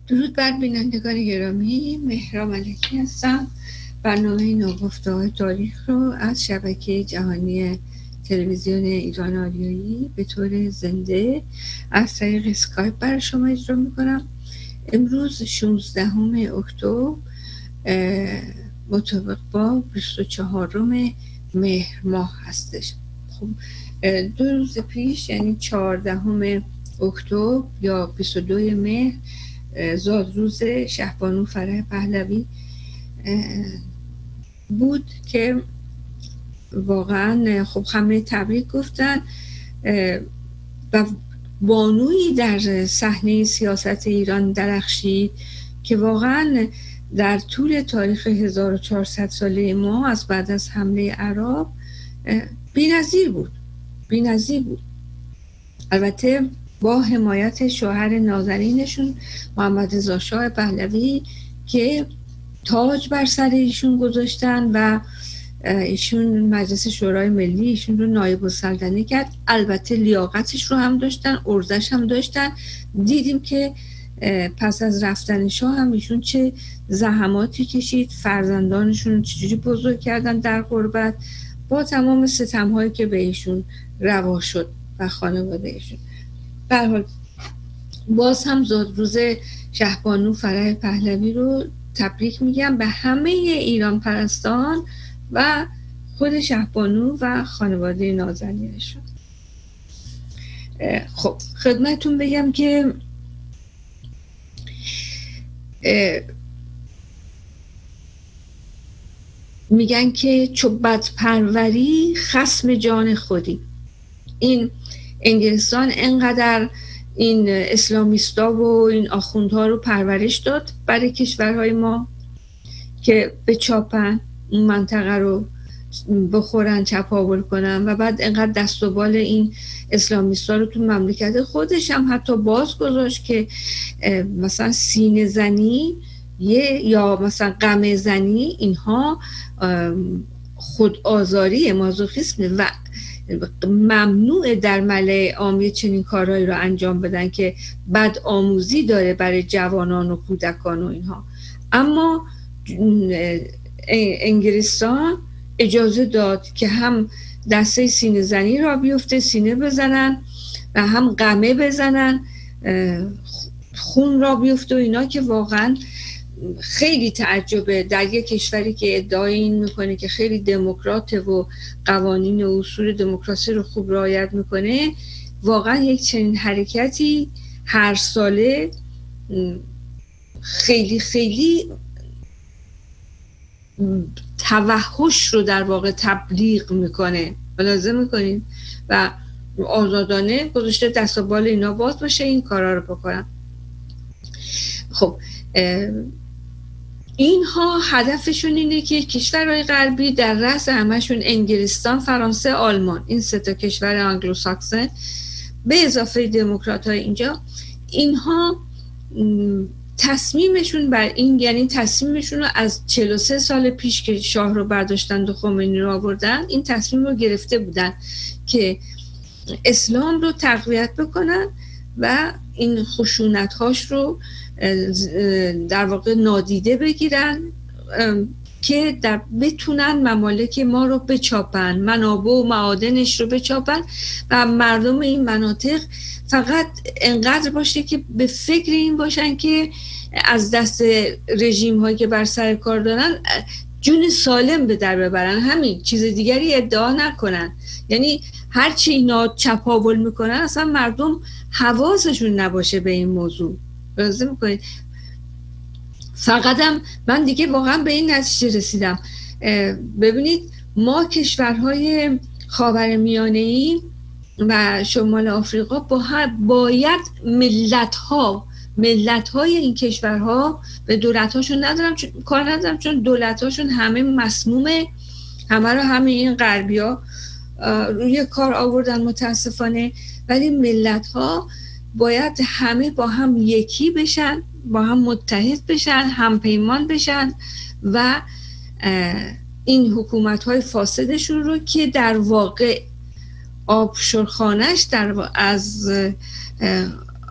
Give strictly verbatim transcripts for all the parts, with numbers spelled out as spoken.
درود بر بینندگان گرامی، مهرا ملکی هستم. برنامه ناگفته‌های تاریخ رو از شبکه جهانی تلویزیون ایران آریایی به طور زنده از طریق اسکایپ برای شما اجرا میکنم. امروز شانزدهم اکتبر مطابق با بیست و چهارم مهر ماه هستش. خب دو روز پیش یعنی چهاردهم اکتبر یا بیست و دوم مهر زادروز شهبانو فرح پهلوی بود که واقعا خب همه تبریک گفتن و بانویی در صحنه سیاست ایران درخشید که واقعا در طول تاریخ هزار و چهارصد ساله ما از بعد از حمله عرب بی‌نظیر بود بی‌نظیر بود البته با حمایت شوهر نازنینشون محمد رضا شاه پهلوی که تاج بر سر ایشون گذاشتن و ایشون مجلس شورای ملی ایشون رو نایب السلطنه کرد. البته لیاقتش رو هم داشتن، ارزش هم داشتن. دیدیم که پس از رفتن شاه هم ایشون چه زحماتی کشید، فرزندانشون رو چجوری بزرگ کردن در غربت با تمام ستم‌هایی که به ایشون روا شد و خانواده ایشون. به هر حال باز هم زادروز شهبانو فرح پهلوی رو تبریک میگم به همه ایران پرستان و خود شهبانو و خانواده نازنینشون. خب خدمتون بگم که میگن که چو بد پروری خصم جان خودی. این انگلستان انقدر این اسلامیستا و این آخوندها رو پرورش داد برای کشورهای ما که به چاپن اون منطقه رو بخورن، چپاول کنن و بعد انقدر دست و بال این اسلامیستا رو تو مملکت خودش هم حتی باز گذاشت که مثلا سینه زنی یا مثلا غمه زنی اینها خود آزاری مازوخیسم و ممنوع در ملأ عام چنین کارهایی رو انجام بدن که بد آموزی داره برای جوانان و کودکان و اینها. اما انگلستان اجازه داد که هم دسته سینه زنی را بیفته، سینه بزنن و هم قمه بزنن، خون را بیفته و اینا، که واقعا خیلی تعجبه در یک کشوری که ادعای این میکنه که خیلی دموکراته و قوانین و اصول دموکراسی رو خوب رعایت میکنه. واقعا یک چنین حرکتی هر ساله خیلی خیلی توحش رو در واقع تبلیغ میکنه، ملاحظه میکنید، و آزادانه گذاشته دست و بال اینا باز باشه این کارا رو بکنن. خب اینها هدفشون اینه که کشورهای غربی در رأس همشون انگلستان، فرانسه، آلمان، این سه تا کشور آنگلوساکسن به اضافه دموکرات های اینجا، اینها تصمیمشون بر این، یعنی تصمیمشون رو از چهل و سه سال پیش که شاه رو برداشتن و خمینی رو آوردن، این تصمیم رو گرفته بودن که اسلام رو تقویت بکنن و این خشونت هاش رو در واقع نادیده بگیرن که در بتونن ممالک ما رو بچاپن، منابع و معادنش رو بچاپن و مردم این مناطق فقط انقدر باشه که به فکر این باشن که از دست رژیم هایی که بر سر کار دارن جون سالم به در ببرن، همین، چیز دیگری ادعا نکنن. یعنی هرچی اینا چپاول میکنن اصلا مردم حواسشون نباشه به این موضوع. راضی میکنید؟ فقط هم من دیگه واقعا به این نتیجه رسیدم. ببینید ما کشورهای خاورمیانه‌ای و شمال آفریقا با باید ملت‌ها ملت‌های این کشورها به دولت‌هاشون ندارم چون کار ندارم چون دولت‌هاشون همه مسمومه، همه رو همه این غربی‌ها روی کار آوردن متاسفانه، ولی ملت‌ها باید همه با هم یکی بشن، با هم متحد بشن، هم پیمان بشن و این حکومت‌های فاسدشون رو که در واقع آبشورخانه‌اش در از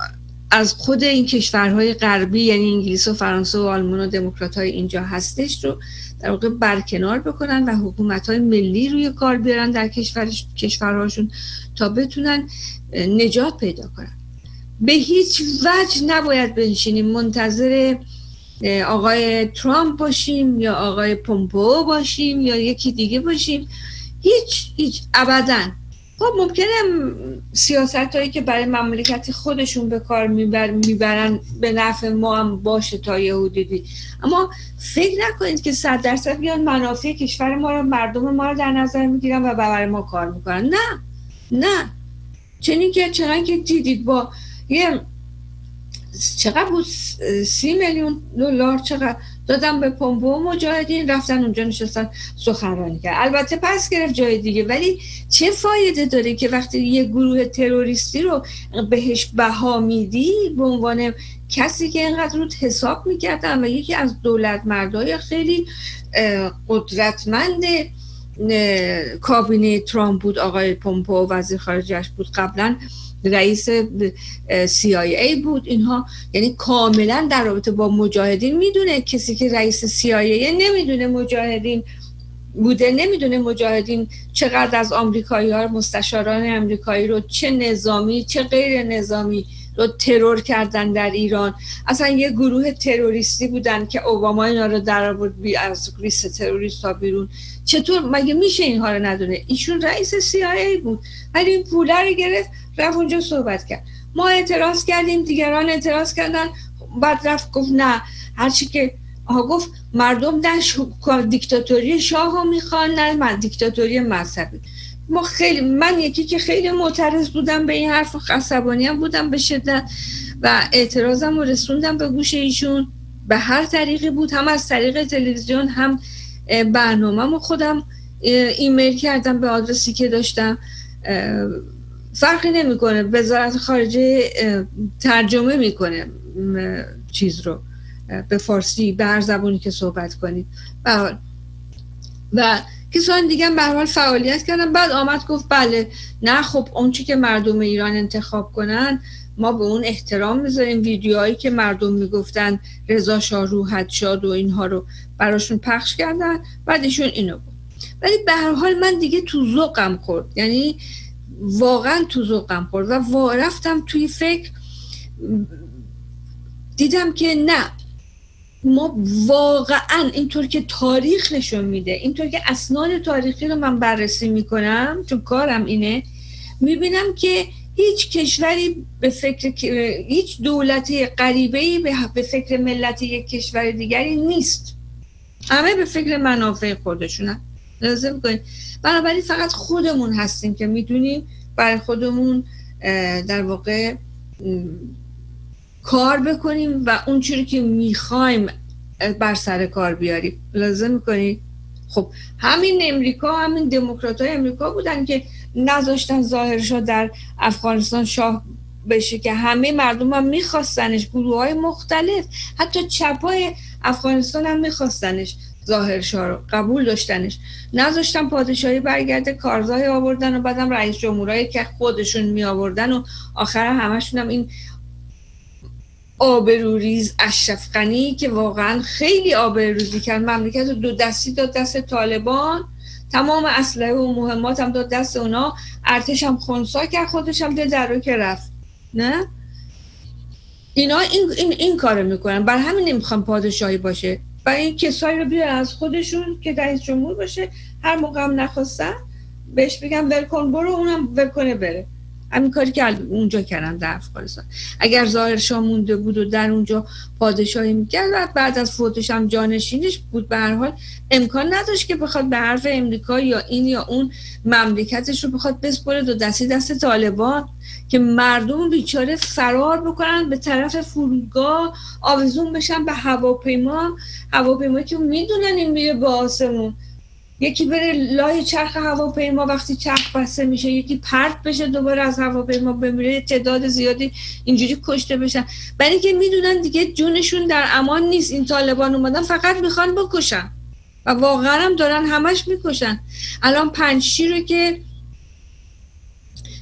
از خود این کشورهای غربی یعنی انگلیس و فرانسه و آلمان و دموکرات‌های اینجا هستش رو در واقع برکنار بکنن و حکومت‌های ملی روی کار بیارن در کشورش کشورهاشون تا بتونن نجات پیدا کنن. به هیچ وجه نباید بنشینیم منتظر آقای ترامپ باشیم یا آقای پومپئو باشیم یا یکی دیگه باشیم. هیچ هیچ ابداً. خب ممکنه سیاستایی که برای مملکت خودشون به کار میبر میبرن به نفع ما هم باشه تا یه حدودی، اما فکر نکنید که صد درصد بیان منافع کشور ما رو مردم ما رو در نظر میگیرن و برای ما کار میکنن. نه نه چنین که چنان که دیدید با یه چقدر بود سی میلیون دلار چقدر دادم به پومپئو مجاهدین رفتن اونجا نشستن سخنرانی کرد. البته پس گرفت جای دیگه، ولی چه فایده داره که وقتی یه گروه تروریستی رو بهش بها میدی به عنوان کسی که اینقدر رو حساب میکردن و یکی از دولت مردای خیلی قدرتمند کابینه ترامپ بود، آقای پومپئو وزیر خارجه‌اش بود، قبلا رئیس سی آی ای بود. اینها یعنی کاملا در رابطه با مجاهدین میدونه. کسی که رئیس سی آی ای نمیدونه مجاهدین بوده، نمیدونه مجاهدین چقدر از آمریکایی ها مستشاران آمریکایی رو چه نظامی چه غیر نظامی رو ترور کردن در ایران. اصلا یه گروه تروریستی بودن که اوباما اینا رو در آورد از لیست تروریست ها بیرون. چطور مگه میشه اینها رو ندونه؟ ایشون رئیس سی آی ای بود ولی این پوله رو گرفت رفت اونجا صحبت کرد. ما اعتراض کردیم، دیگران اعتراض کردن، بعد رفت گفت نه هرچی که آها گفت مردم در دیکتاتوری شاه رو میخوان، نه من دیکتاتوری مذهبی. ما خیلی من یکی که خیلی معترض بودم به این حرف و عصبانی هم بودم به شدت و اعتراضم رو رسوندم به گوش ایشون به هر طریقی بود، هم از طریق تلویزیون هم برنامه‌مو خودم ایمیل کردم به آدرسی که داشتم. فرقی نمیکنه، وزارت خارجه ترجمه میکنه چیز رو به فارسی به هر زبانی که صحبت کنید و و کسان دیگه به هر حال فعالیت کردن. بعد آمد گفت بله نه خب اون چی که مردم ایران انتخاب کنن ما به اون احترام میذاریم. ویدیوهایی که مردم میگفتن رضا شاه روحت شاد و اینها رو براشون پخش کردن، بعدشون اینو بود. ولی به هر حال من دیگه تو ذوقم خورد، یعنی واقعا تو ذوقم خورد و رفتم توی فکر، دیدم که نه ما واقعا اینطور که تاریخ نشون میده، اینطور که اسناد تاریخی رو من بررسی میکنم چون کارم اینه، میبینم که هیچ کشوری به فکر هیچ دولتی غریبه‌ای به فکر ملت یک کشور دیگری نیست. همه به فکر منافع خودشونن. لازم کنید بنابراین فقط خودمون هستیم که میدونیم برای خودمون در واقع کار بکنیم و اون چیزی که میخوایم بر سر کار بیاریم. لازم میکنید خب همین امریکا، همین دموکرات‌های امریکا بودن که نذاشتن ظاهرشاه در افغانستان شاه بشه که همه مردم هم میخواستنش، گروه‌های مختلف حتی چپای افغانستان هم میخواستنش، ظاهرشاه رو قبول داشتنش، نذاشتن پادشاهی برگرده، کارزای آوردن و بعدم رئیس جمهورایی که خودشون می آوردن و آخر همشون هم این آبروریز اشرف غنی که واقعا خیلی آبروریزی کرد، مملکت رو دو دستی داد دست طالبان، تمام اسلحه و مهمات هم داد دست اونا، ارتش هم خنثی کرد، خودش هم دل در رو که رفت. نه اینا این این این کارو میکنن، بر همین نمیخوان پادشاهی باشه و این کسایی رو بیارن از خودشون که رئیس جمهور باشه، هر موقع هم نخواستن بهش بگم ولکن برو، اونم ولکنه بره. همین کاری که اونجا کردن در افغانستان. اگر ظاهرشاه مونده بود و در اونجا پادشاهی میکرد و بعد از فوتش هم جانشینش بود، به هر حال امکان نداشت که بخواد به حرف امریکا یا این یا اون مملکتش رو بخواد بسپره دو دستی دست طالبان که مردم بیچاره فرار بکنن به طرف فرودگاه، آویزون بشن به هواپیما، هواپیمایی که میدونن این میره به آسمون، یکی بره لای چرخ هواپیما وقتی چرخ بسته میشه، یکی پرت بشه دوباره از هواپیما بمیره، تعداد زیادی اینجوری کشته بشن، برای اینکه میدونن دیگه جونشون در امان نیست. این طالبان اومدن فقط میخوان بکشن و واقعا هم دارن همش میکشن. الان پنجشیر رو که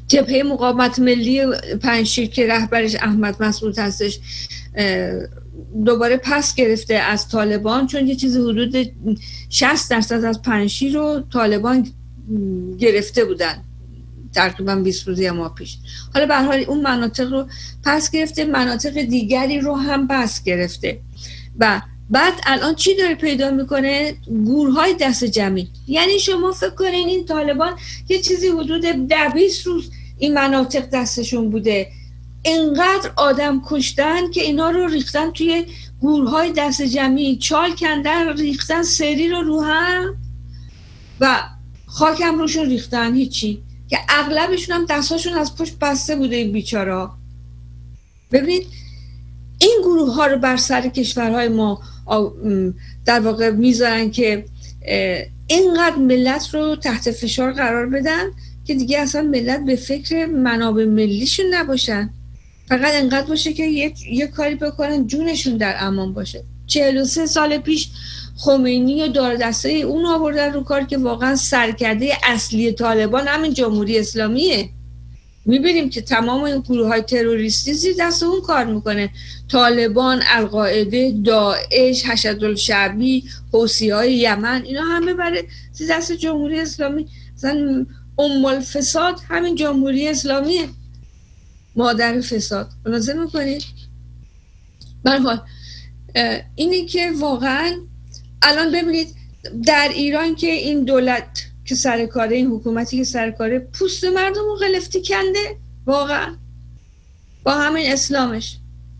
جبهه مقاومت ملی پنجشیر که رهبرش احمد مسعود هستش دوباره پس گرفته از طالبان، چون یه چیز حدود شصت درصد از پنجشیر رو طالبان گرفته بودن تقریبا بیست روزی ما پیش. حالا به هر حال اون مناطق رو پس گرفته، مناطق دیگری رو هم پس گرفته و بعد الان چی داره پیدا میکنه؟ گورهای دست جمعی. یعنی شما فکر کنین این طالبان یه چیزی حدود ده بیست روز این مناطق دستشون بوده، اینقدر آدم کشتن که اینا رو ریختن توی گورهای دست جمعی، چال کندن، ریختن سری رو رو هم و خاکم روشون ریختن، هیچی، که اغلبشون هم دستاشون از پشت بسته بوده این بیچارا. ببینید این گروه ها رو بر سر کشورهای ما در واقع میذارن که اینقدر ملت رو تحت فشار قرار بدن که دیگه اصلا ملت به فکر منابع ملیشون نباشن، فقط اینقدر باشه که یه, یه کاری بکنن جونشون در امان باشه. چهل و سه سال پیش خمینی و دار دسته اون آوردن رو کار که واقعا سرکرده اصلی طالبان همین جمهوری اسلامیه. میبینیم که تمام این گروه های تروریستی زیر دست اون کار میکنه، طالبان، القاعده، داعش، حشدالشعبی، حوثی های یمن، اینا همه برای زیر دست جمهوری اسلامی. مثلا ام الفساد همین جمهوری اسلامیه، مادر فساد. ملاحظه میکنید؟ به هر حال اینی که واقعا الان ببینید در ایران که این دولت که سرکاره، این حکومتی که سرکاره، پوست مردم رو غلفتی کنده واقعا با همین اسلامش.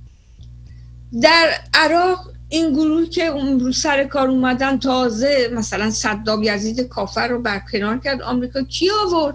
در عراق این گروه که اون رو سر کار اومدن، تازه مثلا صدام یزید کافر رو برکنار کرد، آمریکا کی آورد؟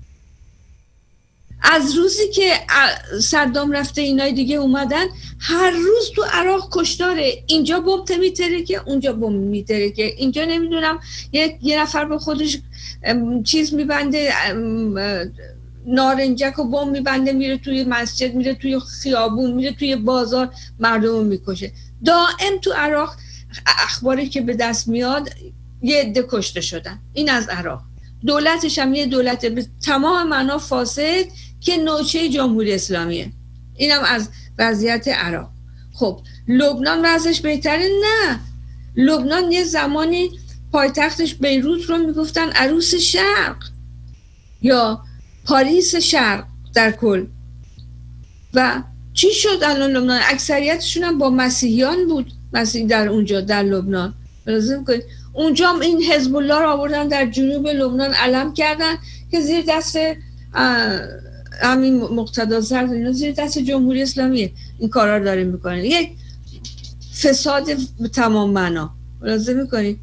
از روزی که صدام رفته اینای دیگه اومدن، هر روز تو عراق کشتاره، اینجا بمب میترکه، اونجا بمب میترکه، اینجا نمیدونم یه, یه نفر به خودش چیز میبنده، نارنجک و بمب میبنده، میره توی مسجد، میره توی خیابون، میره توی بازار، مردم میکشه. دائم تو عراق اخباری که به دست میاد یه عده کشته شدن. این از عراق. دولتش هم یه دولت به تمام معنا فاسد که نوچه جمهوری اسلامیه. اینم از وضعیت عراق. خب لبنان وضعش بهتره؟ نه، لبنان یه زمانی پایتختش بیروت رو میگفتن عروس شرق یا پاریس شرق در کل. و چی شد الان لبنان؟ اکثریتشون هم با مسیحیان بود، مسیحی در اونجا در لبنان. لازم کنید اونجا هم این حزب الله رو آوردن در جنوب لبنان علم کردن که زیر دست همین مقتدا زرد، اینا زیر دست جمهوری اسلامی این کارا رو داره میکنن. یک فساد به تمام معنا. لازم میکنید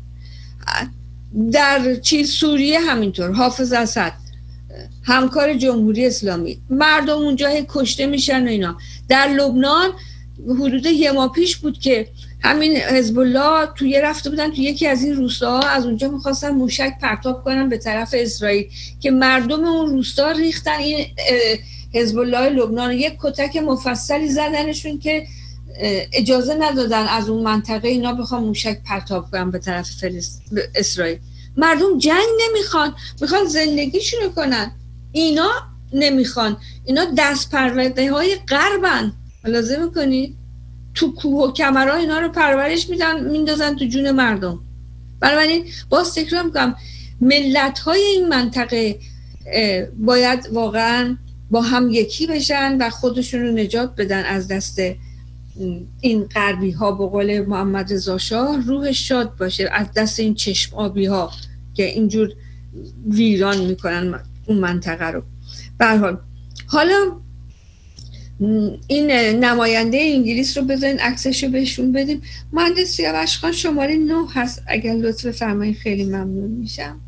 در چی سوریه همینطور، حافظ اسد همکار جمهوری اسلامی، مردم اونجا کشته میشن و اینا. در لبنان حدود یه ماه پیش بود که همین حزب الله توی رفته بودن توی یکی از این روستاها، از اونجا میخواستن موشک پرتاب کنن به طرف اسرائیل که مردم اون روستا ریختن این حزب الله لبنان، یک کتک مفصلی زدنشون که اجازه ندادن از اون منطقه اینا بخوان موشک پرتاب کنن به طرف فلسطین اسرائیل. مردم جنگ نمیخوان، میخوان زندگیشونو کنن. اینا نمیخوان، اینا دست پرورده های غربن. لازم میکنید تو کوه و کمرها اینا رو پرورش میدن، میندازن تو جون مردم. بنابراین باز تکرار میکنم ملت های این منطقه باید واقعا با هم یکی بشن و خودشون رو نجات بدن از دست این غربی ها. به قول محمد رضا شاه روحش شاد باشه از دست این چشم آبی ها که اینجور ویران میکنن اون منطقه رو. به هر حال حالا این نماینده انگلیس رو بذارین عکسش رو بهشون بدیم. مهندس سیاوش خان شماره نه هست، اگر لطف فرمایید خیلی ممنون میشم.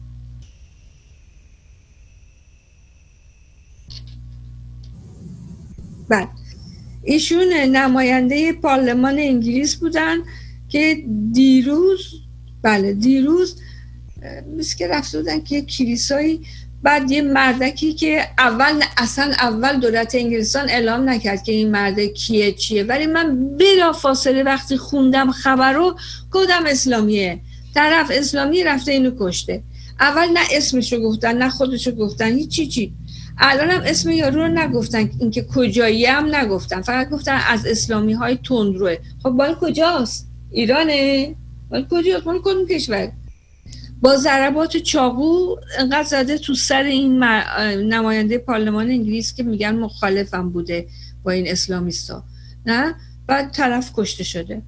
بعد ایشون نماینده پارلمان انگلیس بودن که دیروز بله دیروز مثل که رفته بودن که یک کلیسایی، بعد یه مردکی که اول اصلا اول دولت انگلستان اعلام نکرد که این مرده کیه چیه، ولی من بلا فاصله وقتی خوندم خبر رو گفتم اسلامیه، طرف اسلامی رفته اینو کشته. اول نه اسمشو گفتن نه خودشو گفتن هیچ چی چی. الان هم اسم یارو رو نگفتن، اینکه کجایی هم نگفتن، فقط گفتن از اسلامی های تندروه. خب مال کجاست؟ ایرانه؟ مال کجاست؟ مال کدوم کشور؟ با ضربات چاقو انقدر زده تو سر این نماینده پارلمان انگلیس که میگن مخالفم بوده با این اسلامیستا، نه؟ بعد طرف کشته شده.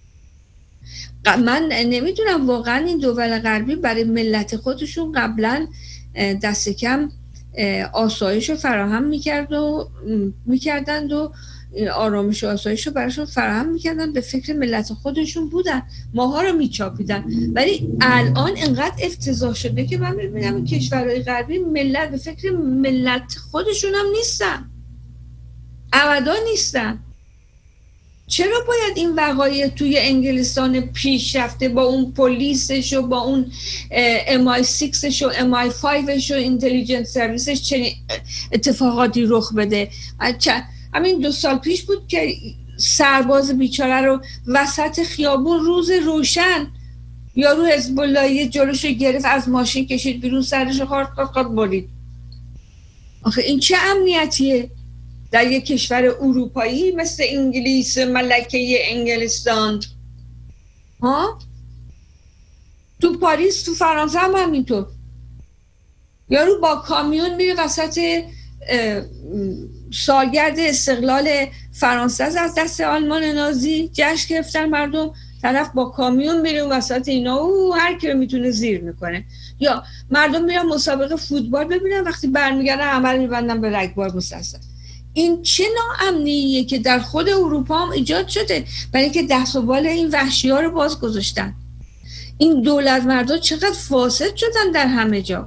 من نمیدونم واقعا این دول غربی برای ملت خودشون قبلا دست کم آسایش رو فراهم میکرد و میکردند و آرامش و آسایش رو براشون فراهم میکردن، به فکر ملت خودشون بودن، ماها رو میچاپیدن. ولی الان انقدر افتضاح شده که من میبینم این کشورهای غربی ملت به فکر ملت خودشون هم نیستن، ابدا نیستن. چرا باید این وقایع توی انگلستان پیش رفته با اون پلیسش و با اون ام آی سیکسش و ام آی فایوش و اینتلیجنس سرویسش چنین اتفاقاتی رخ بده؟ همین دو سال پیش بود که سرباز بیچاره رو وسط خیابون روز روشن یارو حزب اللهی جلوشو گرفت، از ماشین کشید بیرون، سرش خارد خارد برید. آخه این چه امنیتیه در یک کشور اروپایی مثل انگلیس، ملکه انگلستان؟ ها؟ تو پاریس، تو فرانسه هم همینطور. یارو با کامیون میره وسط سالگرد استقلال فرانسه از دست آلمان نازی جشن گرفتن مردم، طرف با کامیون میره وسط اینا و هر کی رو میتونه زیر میکنه. یا مردم میرن مسابقه فوتبال ببینن، وقتی برمیگردن عمل میبندن به رگبار مسلسل. این چه ناامنیه که در خود اروپا هم ایجاد شده، برای اینکه دست و بال این وحشی ها رو باز گذاشتن. این دولت مردا چقدر فاسد شدن در همه جا.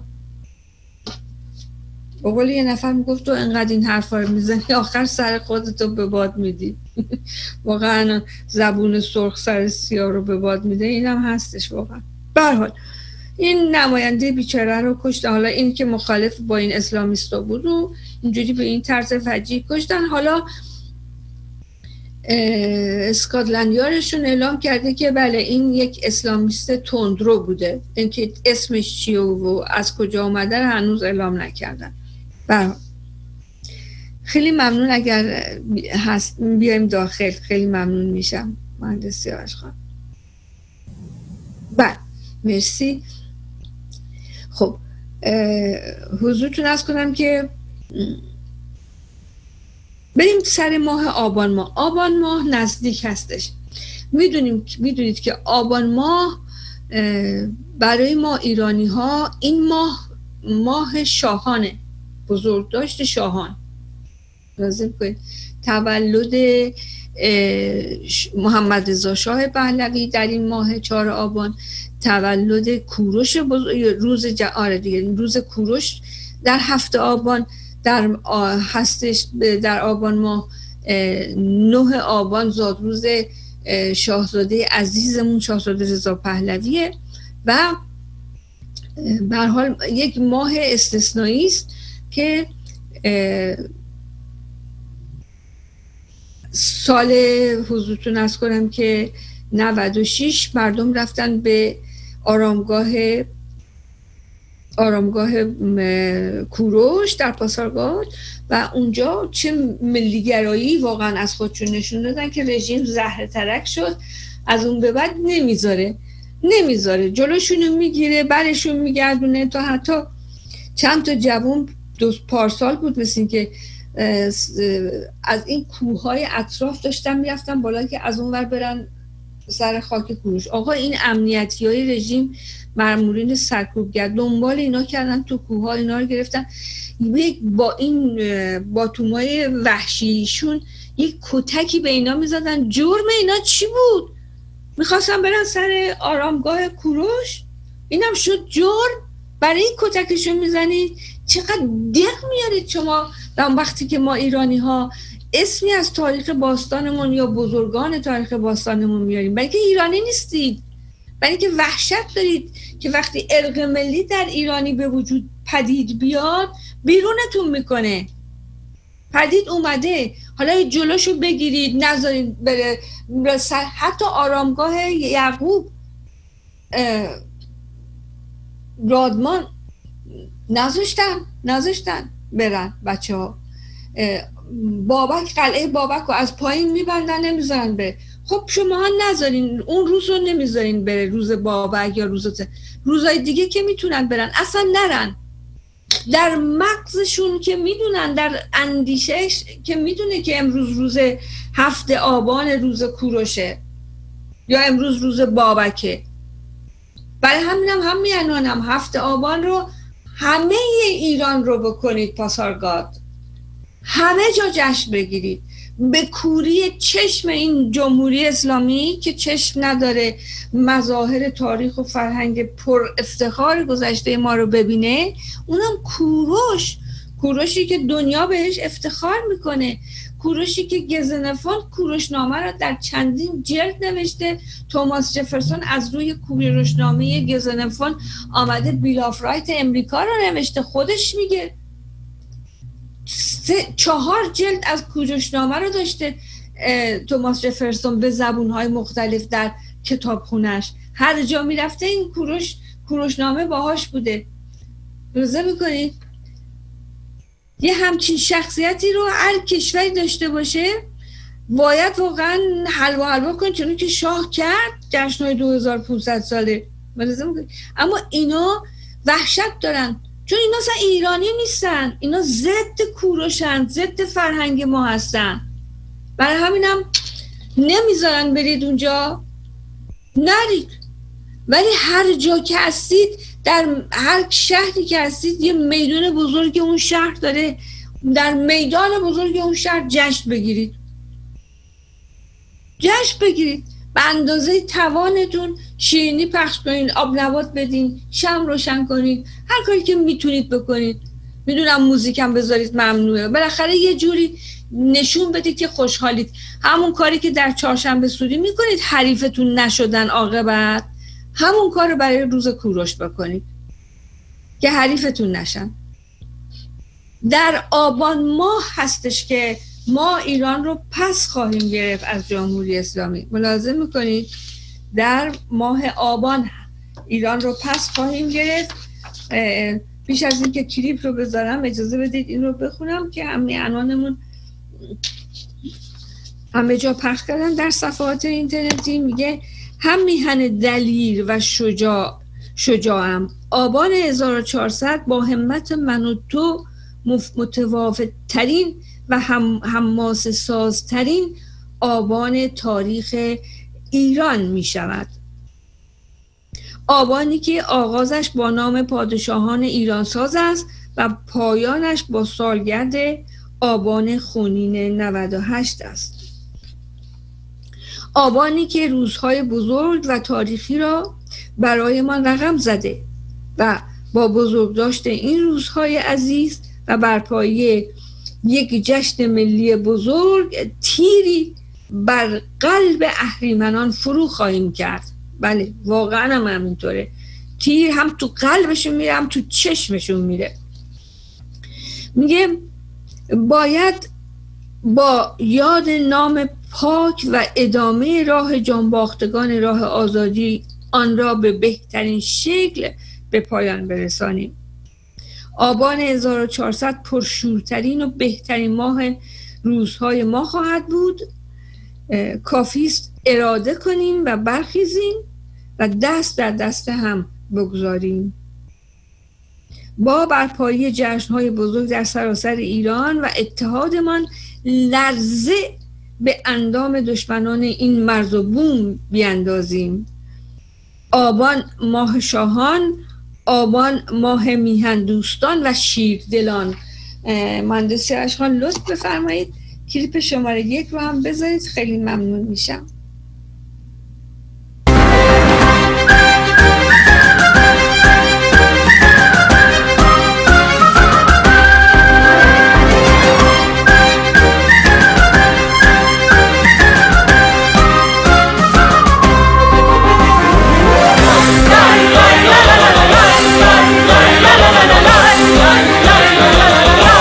با قول یه نفر میگفت تو انقدر این حرفا رو میزنی آخر سر خودتو به باد میدی. واقعا زبون سرخ سر سیاه رو به باد میده، اینم هستش واقعا. به هر حال این نماینده بیچاره رو کشتن. حالا این که مخالف با این اسلامیستا بود و اینجوری به این طرز فجیع کشتن. حالا اسکاتلند یاردشون اعلام کرده که بله این یک اسلامیست تندرو بوده، اینکه اسمش چیه و از کجا اومده رو هنوز اعلام نکردن. بله خیلی ممنون اگر هست بیایم داخل، خیلی ممنون میشم مهندس سیاوش خان. بله مرسی. خب حضورتون عرض کنم که بریم سر ماه آبان ماه. آبان ماه نزدیک هستش. میدونیم میدونید که آبان ماه برای ما ایرانی ها این ماه ماه شاهانه، بزرگداشت شاهان. لازم کنید تولد محمد رضا شاه پهلوی در این ماه چهار آبان، تولد کوروش روز جهان دیگه، روز کوروش در هفته آبان در هستش. در آبان ماه نه آبان زادروز شاهزاده عزیزمون شاهزاده رضا پهلویه و به هر حال یک ماه استثنایی است که سال حضورتون عرض کنم که نود و شش مردم رفتن به آرامگاه آرامگاه کوروش در پاسارگاد و اونجا چه ملیگرایی واقعا از خودشون نشون دادن که رژیم زهر ترک شد. از اون به بعد نمیذاره نمیذاره جلوشونو میگیره، برشون میگردونه تا حتی چند تا جوون دو پارسال بود مثل این که از این کوههای اطراف داشتن میرفتن بالا که از اون ور برن سر خاک کوروش. آقا این امنیتی های رژیم مامورین سرکوبگر دنبال اینا کردن، تو کوه ها اینا رو گرفتن، با این باتومای وحشیشون یک کتکی به اینا میزدن. جرم اینا چی بود؟ میخواستن برن سر آرامگاه کوروش، اینم شد جرم. برای این کتکشون میزنید؟ چقدر دق میارید شما در وقتی که ما ایرانی ها اسمی از تاریخ باستانمون یا بزرگان تاریخ باستانمون میاریم، برای که ایرانی نیستید، برای که وحشت دارید که وقتی ارق ملی در ایرانی به وجود پدید بیاد بیرونتون میکنه. پدید اومده، حالا جلوشو بگیرید، نذارید بره. حتی آرامگاه یعقوب رادمان نذاشتن نذاشتن برن بچه ها. بابک، قلعه بابک رو از پایین میبندن نمیذارن بره. خب شما ها نذارین اون روز رو، نمیذارین بره روز بابک یا روز روزای دیگه که میتونن برن اصلا نرن. در مغزشون که میدونن، در اندیشش که میدونه که امروز روز هفت آبان روز کوروشه یا امروز روز بابکه. برای همینم هم میانانم هفت آبان رو همه ایران رو بکنید پاسارگاد، همه جا جشن بگیرید، به کوری چشم این جمهوری اسلامی که چشم نداره مظاهر تاریخ و فرهنگ پر افتخار گذشته ما رو ببینه. اونم کوروش، کوروشی که دنیا بهش افتخار میکنه، کوروشی که گزنفون کوروشنامه رو در چندین جلد نوشته. توماس جفرسون از روی کوروشنامه گزنفون آمده بیل آف رایت امریکا رو نوشته، خودش میگه. سه چهار جلد از کوروشنامه رو داشته توماس جفرسون به زبونهای مختلف در کتابخونش. هر جا میرفته این کوروش کوروشنامه باهاش بوده. روزه میکنید یه همچین شخصیتی رو هر کشوری داشته باشه باید واقعا حلوا حلوا کنید، چون که شاه کرد جشنهای دو هزار و پانصد ساله. اما اینا وحشت دارن چون اینا اصلا ایرانی نیستن، اینا ضد کوروشن، ضد فرهنگ ما هستن. برای همینم نمیذارن برید اونجا، نرید. ولی هر جا که هستید، در هر شهری که هستید، یه میدان بزرگ اون شهر داره، در میدان بزرگ اون شهر جشن بگیرید، جشن بگیرید به اندازه توانتون. شیرینی پخش کنید، آب نبات بدین، شمع روشن کنید، هر کاری که میتونید بکنید. میدونم موزیکم بذارید ممنوعه، بالاخره یه جوری نشون بدید که خوشحالید. همون کاری که در چهارشنبه سوری میکنید حریفتون نشدن عاقبت، همون کار رو برای روز کوروش بکنید که حریفتون نشن. در آبان ماه هستش که ما ایران رو پس خواهیم گرفت از جمهوری اسلامی. ملاحظه میکنید در ماه آبان ایران رو پس خواهیم گرفت. پیش از این که کلیپ رو بذارم اجازه بدید این رو بخونم که همه عنوانمون همه جا پخش کردن در صفحات اینترنتی. میگه هم میهن دلیر و شجاع شجاعم، آبان هزار و چهارصد با همت من و تو متوافق ترین و هم حماس سازترین آبان تاریخ ایران می شود. آبانی که آغازش با نام پادشاهان ایران ساز است و پایانش با سالگرد آبان خونین نود و هشت است. آبانی که روزهای بزرگ و تاریخی را برای ما رقم زده و با بزرگداشت این روزهای عزیز و برپایی یک جشن ملی بزرگ تیری بر قلب اهریمنان فرو خواهیم کرد. بله واقعا هم همینطوره، تیر هم تو قلبشون میره هم تو چشمشون میره. میگه باید با یاد نام پاک و ادامه راه جانباختگان راه آزادی آن را به بهترین شکل به پایان برسانیم. آبان هزار و چهارصد پرشورترین و بهترین ماه روزهای ما خواهد بود. کافیست اراده کنیم و برخیزیم و دست در دست هم بگذاریم. با برپایی جشنهای بزرگ در سراسر ایران و اتحادمان لرزه به اندام دشمنان این مرز و بوم بیندازیم. آبان ماه شاهان، آبان ماه میهن دوستان و شیردلان. مهندس شیرش خان لطف بفرمایید کلیپ شماره یک رو هم بذارید، خیلی ممنون میشم.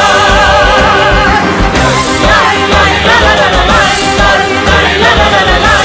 La la la la la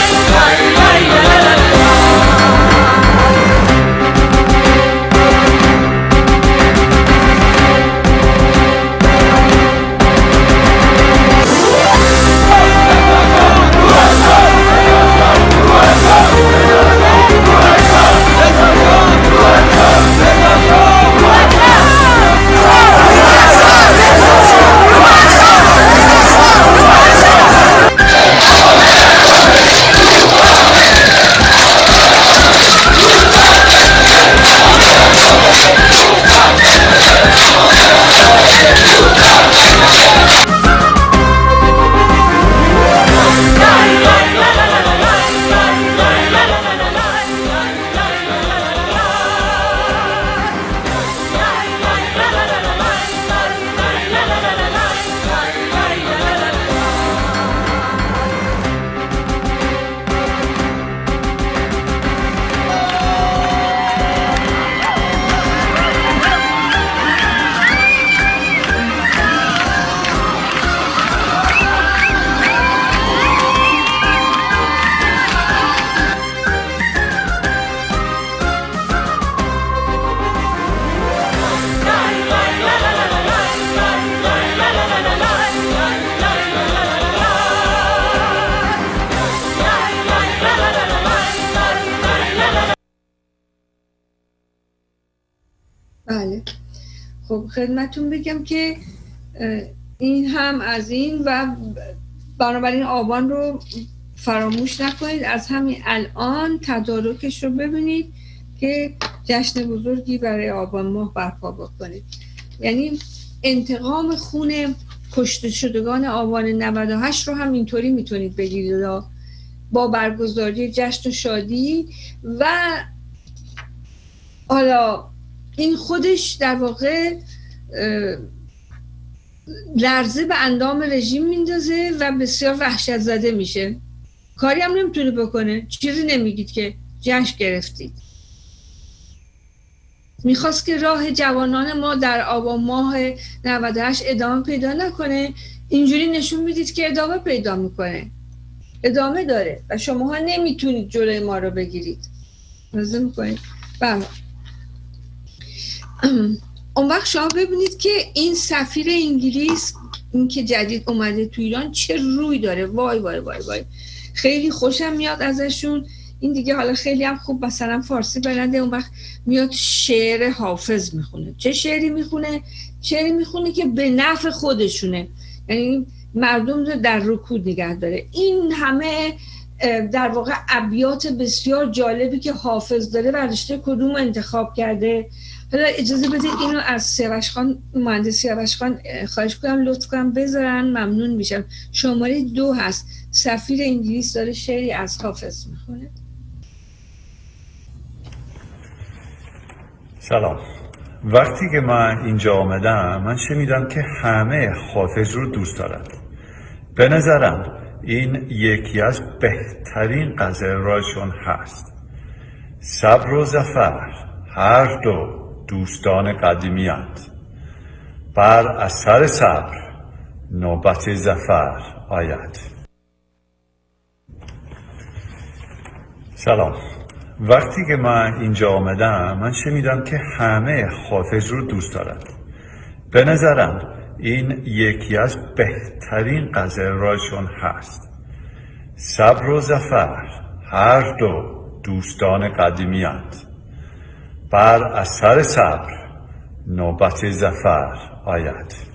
بله خب خدمتون بگم که این هم از این و بنابراین آبان رو فراموش نکنید، از همین الان تدارکش رو ببینید که جشن بزرگی برای آبان ماه برپا بکنید. یعنی انتقام خون کشته شدگان آبان نود و هشت رو هم اینطوری میتونید بگیرید با برگزاری جشن و شادی. و حالا این خودش در واقع لرزه به اندام رژیم میندازه و بسیار وحشت زده میشه، کاری هم نمیتونه بکنه، چیزی نمیگید که جشن گرفتید. میخواست که راه جوانان ما در آبان ماه نود و هشت ادامه پیدا نکنه، اینجوری نشون میدید که ادامه پیدا میکنه، ادامه داره و شماها نمیتونید جلوی ما رو بگیرید. لازم میکنید بله. اون وقت شما ببینید که این سفیر انگلیس، این که جدید اومده تو ایران، چه روی داره، وای وای وای وای، خیلی خوشم میاد ازشون. این دیگه حالا خیلی هم خوب مثلا فارسی بلنده، اون وقت میاد شعر حافظ میخونه. چه شعری میخونه؟ شعری میخونه که به نفع خودشونه، یعنی مردم رو در رکود نگه داره. این همه در واقع ابیات بسیار جالبی که حافظ داره برداشته، کدوم انتخاب کرده؟ حالا اجازه بدید اینو از سیاوش خان، مهندس سیاوش خان خواهش کنم لطف کنم بذارن، ممنون میشم. شماره دو هست، سفیر انگلیس داره شعری از حافظ میخونه. سلام. وقتی که من اینجا آمدم من شنیدم که همه حافظ رو دوست دارند. به نظرم این یکی از بهترین غزل‌هاشون هست. صبر و ظفر هر دو دوستان قدیمی‌اند، بر اثر صبر نوبت ظفر آید. سلام. وقتی که من اینجا آمدم من شنیدم که همه حافظ رو دوست دارند. به نظرم این یکی از بهترین غزل‌هاشون هست. صبر و ظفر هر دو دوستان قدیمی‌اند، بر اثر صبر نوبت ظفر آید.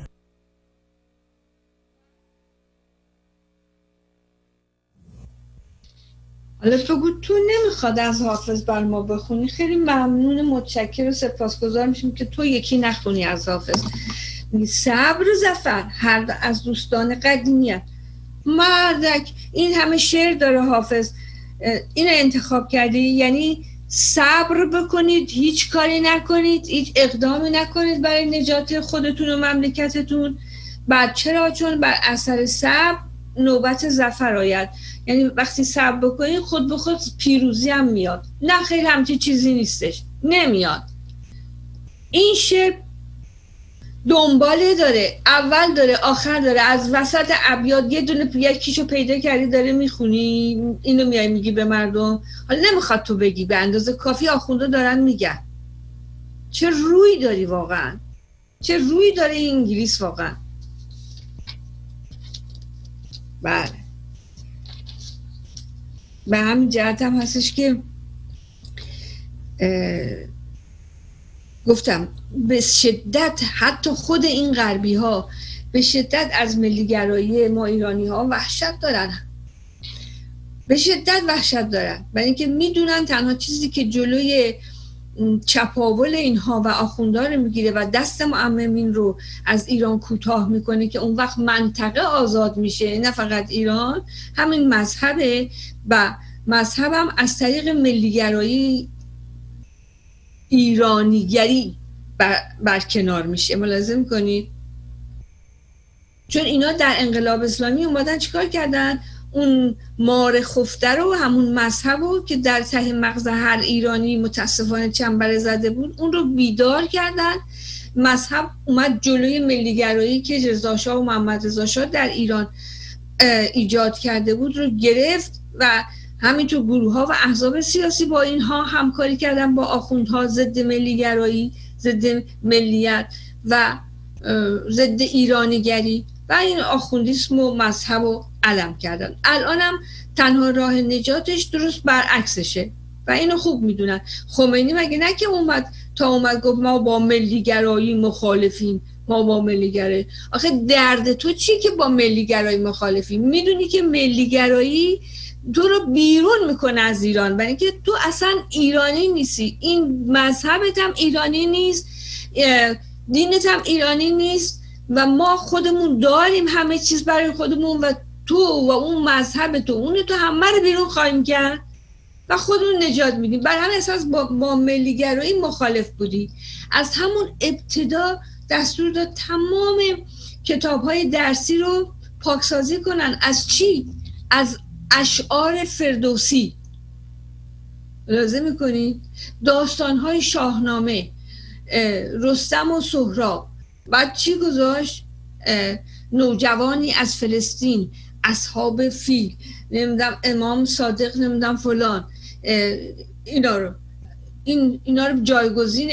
حالا بگو تو نمیخواد از حافظ بر ما بخونی، خیلی ممنون، متشکر و سپاسگزار میشیم که تو یکی نخونی از حافظ. صبر و ظفر هر دو از دوستان قدیمی‌اند. مردک این همه شعر داره حافظ، اینو انتخاب کردی، یعنی صبر بکنید، هیچ کاری نکنید، هیچ اقدامی نکنید برای نجات خودتون و مملکتتون. بعد چرا؟ چون بر اثر صبر نوبت ظفر آید، یعنی وقتی صبر بکنید خود به خود پیروزی هم میاد. نه خیلی همچین چیزی نیستش، نمیاد. این شعر دنباله داره، اول داره آخر داره، از وسط ابیات یه دونه یکیشو پیدا کردی داره میخونی، اینو میای میگی به مردم. حالا نمیخواد تو بگی، به اندازه کافی آخونده دارن میگن. چه روی داری واقعا، چه روی داره این انگلیس واقعا. بله به همین جهت هم هستش که گفتم به شدت حتی خود این غربی ها به شدت از ملیگرایی ما ایرانی ها وحشت دارن، به شدت وحشت دارن، برای اینکه میدونن تنها چیزی که جلوی چپاول اینها و آخوندها رو میگیره و دست معممین رو از ایران کوتاه میکنه که اون وقت منطقه آزاد میشه، نه فقط ایران، همین مذهبه. و مذهب هم از طریق ملیگرایی ایرانیگری بر, بر کنار میشه. ملاحظه میکنید؟ چون اینا در انقلاب اسلامی اومدن چیکار کردن؟ اون مار خفته رو، همون مذهب رو که در ته مغز هر ایرانی متاسفانه چنبره زده بود، اون رو بیدار کردن. مذهب اومد جلوی ملیگرایی که رضا شاه و محمد رضا شاه در ایران ایجاد کرده بود رو گرفت و همینطور گروه ها و احزاب سیاسی با اینها همکاری کردن، با آخوندها ضد ملیگرایی، ضد ملیت و ضد ایرانیگری و این آخوندیسم و مذهب و علم کردن. الان هم تنها راه نجاتش درست برعکسشه و اینو خوب میدونن. خمینی مگه نه که اومد تا اومد گفت ما با ملیگرایی مخالفیم، ما با ملیگرایی. آخه درد تو چی که با ملیگرایی مخالفیم؟ میدونی که ملیگرایی تو رو بیرون میکنه از ایران، برای اینکه تو اصلا ایرانی نیستی، این مذهبت هم ایرانی نیست، دینت هم ایرانی نیست و ما خودمون داریم همه چیز برای خودمون و تو و اون مذهب تو اون تو همه رو بیرون خواهیم کرد و خودمون نجات میدیم. بر همین اساس با, با ملیگرایی مخالف بودی. از همون ابتدا دستور داد تمام کتاب‌های درسی رو پاکسازی کنن. از چی؟ از اشعار فردوسی. لازم میکنی داستان‌های شاهنامه، رستم و سهراب. بعد چی گذاشت؟ نوجوانی از فلسطین، اصحاب فیل، نمیدونم امام صادق، نمیدونم فلان، اینا رو این اینا رو جایگزین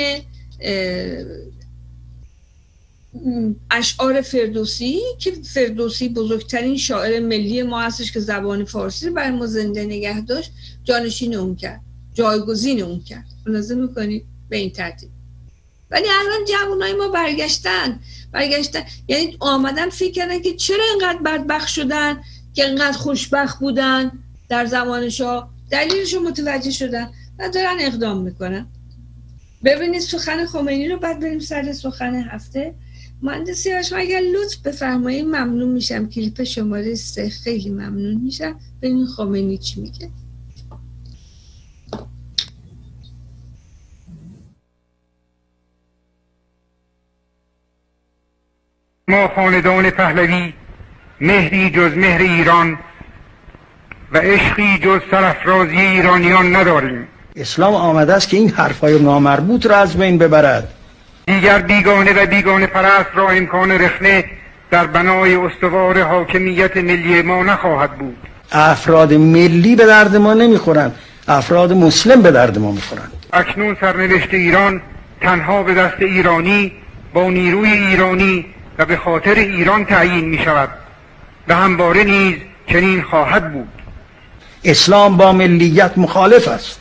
اشعار فردوسی که فردوسی بزرگترین شاعر ملی ما هستش که زبان فارسی رو برای ما زنده نگه داشت، جانشین اون کرد، جایگزین اون کرد. لازم میکنید به این ترتیب. ولی الان جوانای ما برگشتن برگشتن یعنی آمدن فکر کردن که چرا اینقدر بدبخت شدن که اینقدر خوشبخت بودن در زمان شاه، دلیلش رو متوجه شدن و دارن اقدام میکنن. ببینید سخن خمینی رو، بعد بریم سر سخن هفته. مهندس سیاوش اگر لطف بفرمایید ممنون میشم. کلیپ شماره سه خیلی ممنون میشم. ببین خمینی چی میگه. ما خاندان پهلوی مهری جز مهر ایران و عشقی جز سرافرازی ایرانیان نداریم. اسلام آمده است که این حرفای نامربوط را از بین ببرد. دیگر بیگانه و بیگانه پرست را امکان رخنه در بنای استوار حاکمیت ملی ما نخواهد بود. افراد ملی به درد ما نمیخورند، افراد مسلم به درد ما میخورند. اکنون سرنوشت ایران تنها به دست ایرانی با نیروی ایرانی و به خاطر ایران تعیین می شود و همواره نیز چنین خواهد بود. اسلام با ملیت مخالف است.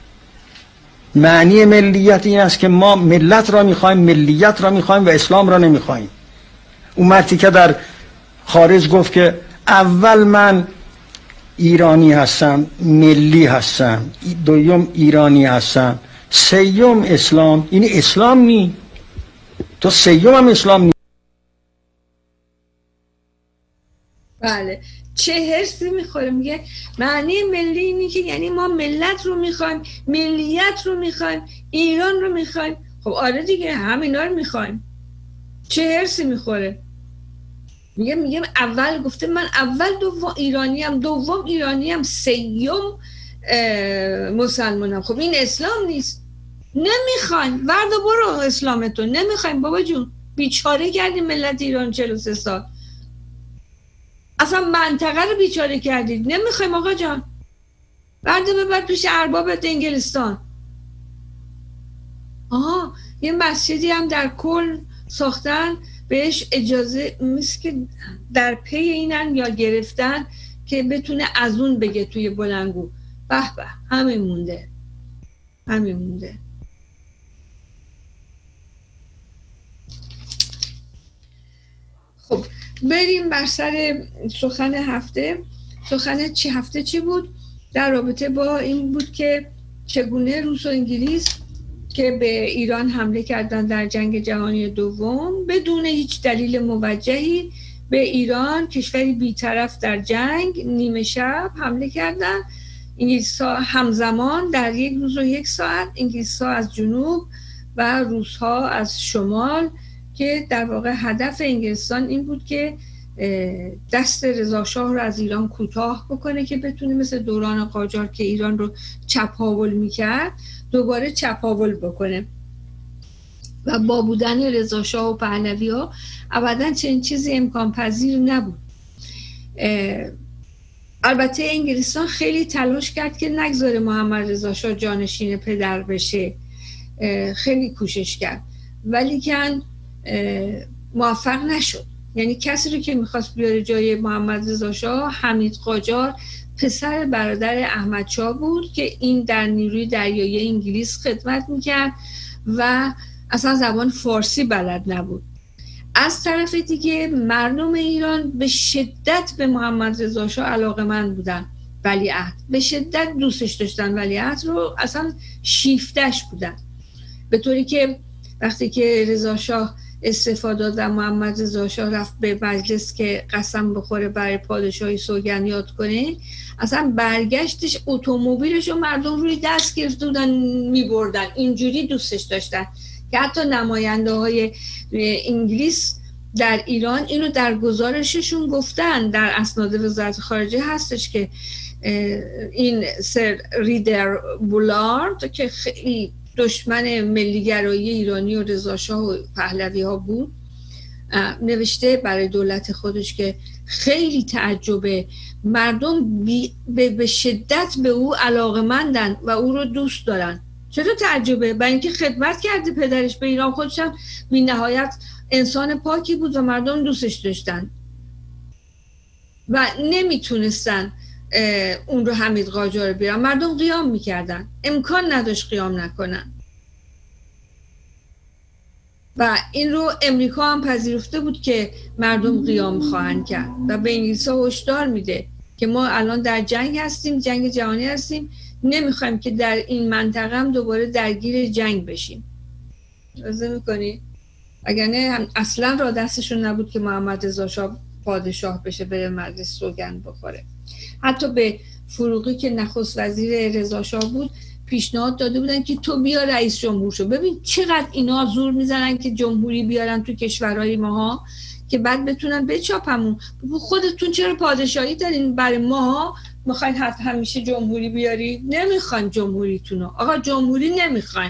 معنی ملیت این است که ما ملت را میخوایم، ملیت را میخوایم و اسلام را نمیخوایم. اون مردی که در خارج گفت که اول من ایرانی هستم، ملی هستم، دوم ایرانی هستم، سیوم اسلام، این اسلام نی. تو سیوم هم اسلام نی. بله، چه حرفی میخوره. میگه معنی ملی اینی که یعنی ما ملت رو میخوایم، ملیت رو میخوایم، ایران رو میخوایم. خب آره دیگه، همینا رو میخوایم. چه حرفی میخوره. میگه میگه اول گفته من اول دوم ایرانیم، دوم ایرانیم، سیوم مسلمانم. خب این اسلام نیست. نمیخوایم. ورد و برو اسلامتون. نمیخوایم بابا جون. بیچاره کردیم ملت ایران چهل و سه سال. اصلا منطقه رو بیچاره کردید. نمیخوایم آقا جان. برده ببر پیش اربابت انگلستان. آها یه مسجدی هم در کل ساختن، بهش اجازه مثل که در پی اینن یا گرفتن که بتونه از اون بگه توی بلنگو. به به همین مونده، همین مونده. خب بریم بر سر سخن هفته. سخن چی هفته چی بود؟ در رابطه با این بود که چگونه روس و انگلیس که به ایران حمله کردن در جنگ جهانی دوم بدون هیچ دلیل موجهی به ایران، کشوری بی‌طرف در جنگ، نیمه شب حمله کردن. انگلیس‌ها همزمان در یک روز و یک ساعت، انگلیس‌ها از جنوب و روس‌ها از شمال، که در واقع هدف انگلستان این بود که دست رضا شاه رو از ایران کوتاه بکنه که بتونه مثل دوران قاجار که ایران رو چپاول میکرد دوباره چپاول بکنه. و با بودن رضا شاه و پهلوی ها ابدا چنین چیزی امکان پذیر نبود. البته انگلستان خیلی تلاش کرد که نگذاره محمد رضا شاه جانشین پدر بشه، خیلی کوشش کرد ولی کن موفق نشد. یعنی کسی رو که میخواست بیاره جای محمد رضا شاه، حمید قاجار، پسر برادر احمد شاه بود که این در نیروی دریایی انگلیس خدمت میکرد و اصلا زبان فارسی بلد نبود. از طرف دیگه مردم ایران به شدت به محمد رضا شاه علاقه‌مند بودن، ولیعهد به شدت دوستش داشتن، ولیعهد رو اصلا شیفتش بودن، به طوری که وقتی که رضا شاه استعفا داد و محمد رضا شاه رفت به مجلس که قسم بخوره برای پادشاهی سوگند یاد کنه، اصلا برگشتش اتومبیلش رو مردم روی دست گرفته بودن میبردن، اینجوری دوستش داشتن که حتی نماینده های انگلیس در ایران اینو در گزارششون گفتن، در اسناد وزارت خارجه هستش که این سر ریدر بولارد که خیلی دشمن ملیگرایی ایرانی و رضا شاه و پهلوی ها بود، نوشته برای دولت خودش که خیلی تعجبه، مردم به شدت به او علاقه‌مندن و او رو دوست دارن. چرا تعجبه؟ برای اینکه خدمت کرده پدرش به ایران، خودش هم بی نهایت انسان پاکی بود و مردم دوستش داشتن و نمیتونستن اون رو حمید قاجار بیارن، مردم قیام میکردن، امکان نداشت قیام نکنن و این رو امریکا هم پذیرفته بود که مردم قیام خواهند کرد و به انگلیس ها هشدار میده که ما الان در جنگ هستیم، جنگ جهانی هستیم، نمیخوایم که در این منطقه هم دوباره درگیر جنگ بشیم. رضا میکنی؟ اگر نه اصلا را دستشون نبود که محمد رضا شاه پادشاه بشه بره مجلس سوگند بخوره. حتی به فروغی که نخست وزیر رضا شاه بود پیشنهاد داده بودن که تو بیا رئیس جمهور شو. ببین چقدر اینا زور میزنن که جمهوری بیارن تو کشورهای ماها که بعد بتونن بچاپمون. خودتون چرا پادشاهی دارین، برای ماها میخواین حتی همیشه جمهوری بیاری؟ نمیخواین جمهوریتونو، آقا جمهوری نمیخواین.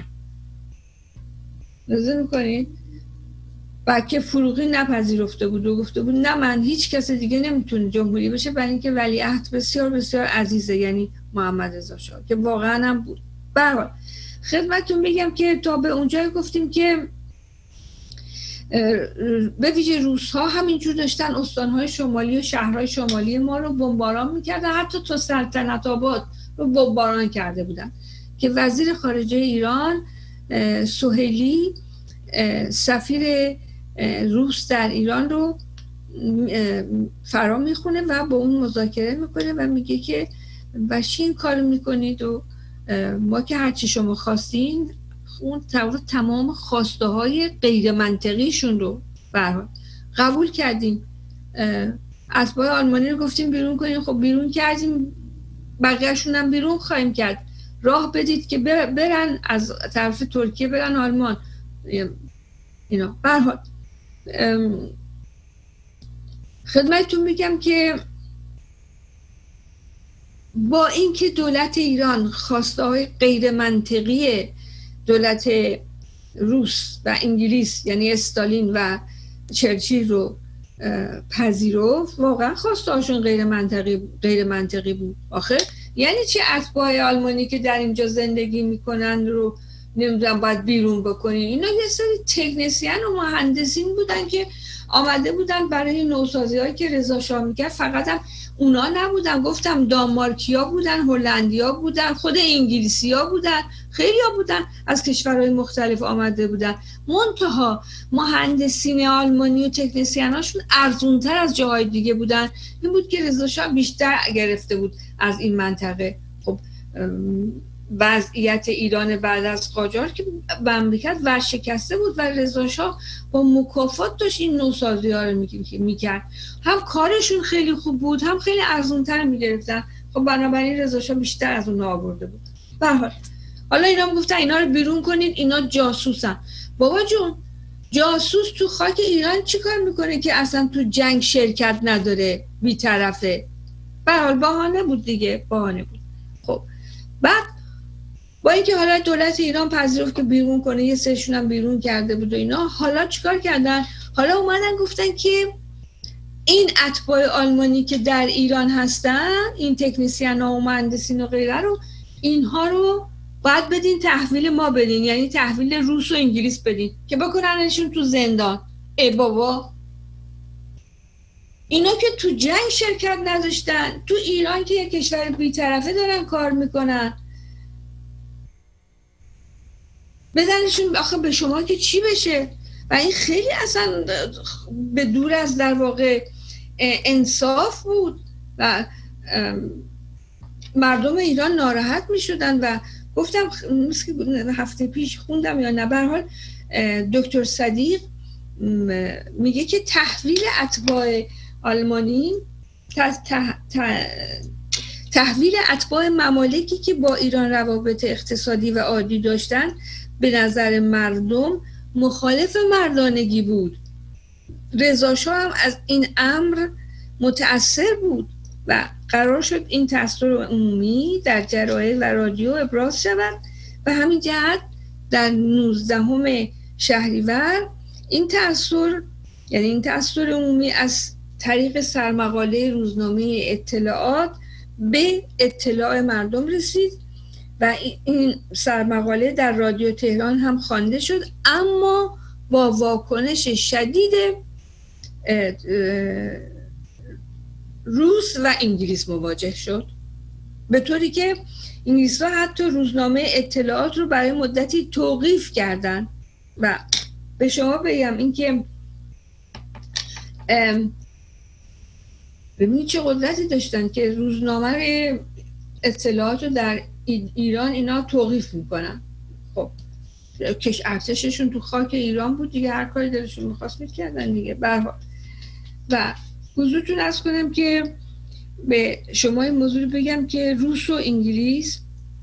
نظر میکنین؟ و که فروغی نپذیرفته بود و گفته بود نه من هیچ کس دیگه نمیتونه جمهوری بشه، برای اینکه ولیعهد بسیار بسیار عزیزه، یعنی محمد رضا شاه، که واقعا هم بود. به هر حال خدمتتون بگم که تا به اونجا گفتیم که به ویژه روس‌ها همینجور داشتن استان‌های شمالی و شهرهای شمالی ما رو بمباران می‌کردن، حتی تا سلطنت آباد رو بمباران کرده بودن که وزیر خارجه ایران سهیلی سفیر روس در ایران رو فرا میخونه و با اون مذاکره میکنه و میگه که بچه این کارو میکنید و ما که هرچی شما خواستین، اون تمام خواسته های غیر منطقیشون رو برها قبول کردیم. اتباع آلمانی رو گفتیم بیرون کنیم، خب بیرون کردیم، بقیه‌شون هم بیرون خواهیم کرد، راه بدید که برن از طرف ترکیه برن آلمان. اینا برها خدمتتون میگم که با اینکه دولت ایران خواسته های غیر منطقی دولت روس و انگلیس یعنی استالین و چرچیل رو پذیرفت، واقعا خواسته هاشون غیر منطقی غیر منطقی بود. آخه یعنی چه اتباع آلمانی که در اینجا زندگی میکنن رو نمیدونم باید بیرون بکنین؟ اینا یه سری تکنسین و مهندسین بودن که آمده بودن برای نوسازی هایی که رضا شاه میکرد. فقط هم اونا نبودن، گفتم دانمارکیا بودن، هلندیا بودن، خود انگلیسیا بودن، خیلی ها بودن از کشورهای مختلف آمده بودن. منتها مهندسین آلمانی و تکنسین هاشون ارزونتر از جاهای دیگه بودن. این بود که رضا شاه بیشتر گرفته بود از این منطقه. خب وضعیت ایران بعد از قاجار که مملکت ورشکسته بود و رضا شاه با مکافات داشت این نوسازی ها رو میکرد. هم کارشون خیلی خوب بود، هم خیلی ارزونتر میگرفتن. خب بنابراین رضا شاه بیشتر از اون آورده بود. به هر حال حالا اینا هم گفتن اینا رو بیرون کنین، اینا جاسوسن. بابا جون، جاسوس تو خاک ایران چی کار میکنه که اصلا تو جنگ شرکت نداره، بی‌طرفه؟ به هر حال بهانه بود دیگه، بهانه بود. خب بعد با اینکه حالا دولت ایران پذیرفت که بیرون کنه، یه سرشون هم بیرون کرده بود و اینا، حالا چیکار کردن؟ حالا اومدن گفتن که این اتباع آلمانی که در ایران هستن، این تکنسین ها و مهندسین و غیره رو، اینها رو باید بدین تحویل ما بدین، یعنی تحویل روس و انگلیس بدین که بکننشون تو زندان. ای بابا، اینا که تو جنگ شرکت نداشتن، تو ایران که یک کشور بی‌طرفه دارن کار میکنن، بدنشون آخه به شما که چی بشه. و این خیلی اصلا به دور از در واقع انصاف بود و مردم ایران ناراحت می شدن. و گفتم هفته پیش خوندم یا نه، به هر حال دکتر صدیق میگه که تحویل اتباع آلمانی تحویل اتباع ممالکی که با ایران روابط اقتصادی و عادی داشتن به نظر مردم مخالف مردانگی بود. رضا شاه هم از این امر متأثر بود و قرار شد این تأثیر عمومی در جراید و رادیو ابراز شود. و همین جهت در نوزدهم شهریور این تأثیر، یعنی این تأثیر عمومی از طریق سرمقاله روزنامه اطلاعات به اطلاع مردم رسید و این سرمقاله در رادیو تهران هم خوانده شد، اما با واکنش شدید روس و انگلیس مواجه شد، به طوری که انگلیس ها حتی روزنامه اطلاعات رو برای مدتی توقیف کردن. و به شما بگم این که ببینید چه قدرتی داشتن که روزنامه اطلاعات رو در ایران اینا توقیف میکنن. خب کش ارتششون تو خاک ایران بود دیگه، هر کاری دلشون میخواست میکردن دیگه. به هر حال و حضورتون عرض کنم که به شما این موضوع بگم که روس و انگلیس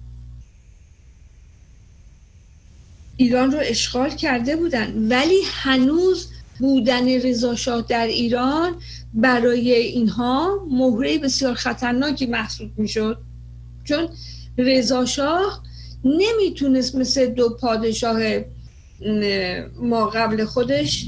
ایران رو اشغال کرده بودن، ولی هنوز بودن رضا شاه در ایران برای اینها مهره بسیار خطرناکی محسوب میشد، چون رضا شاه نمیتونست مثل دو پادشاه ما قبل خودش،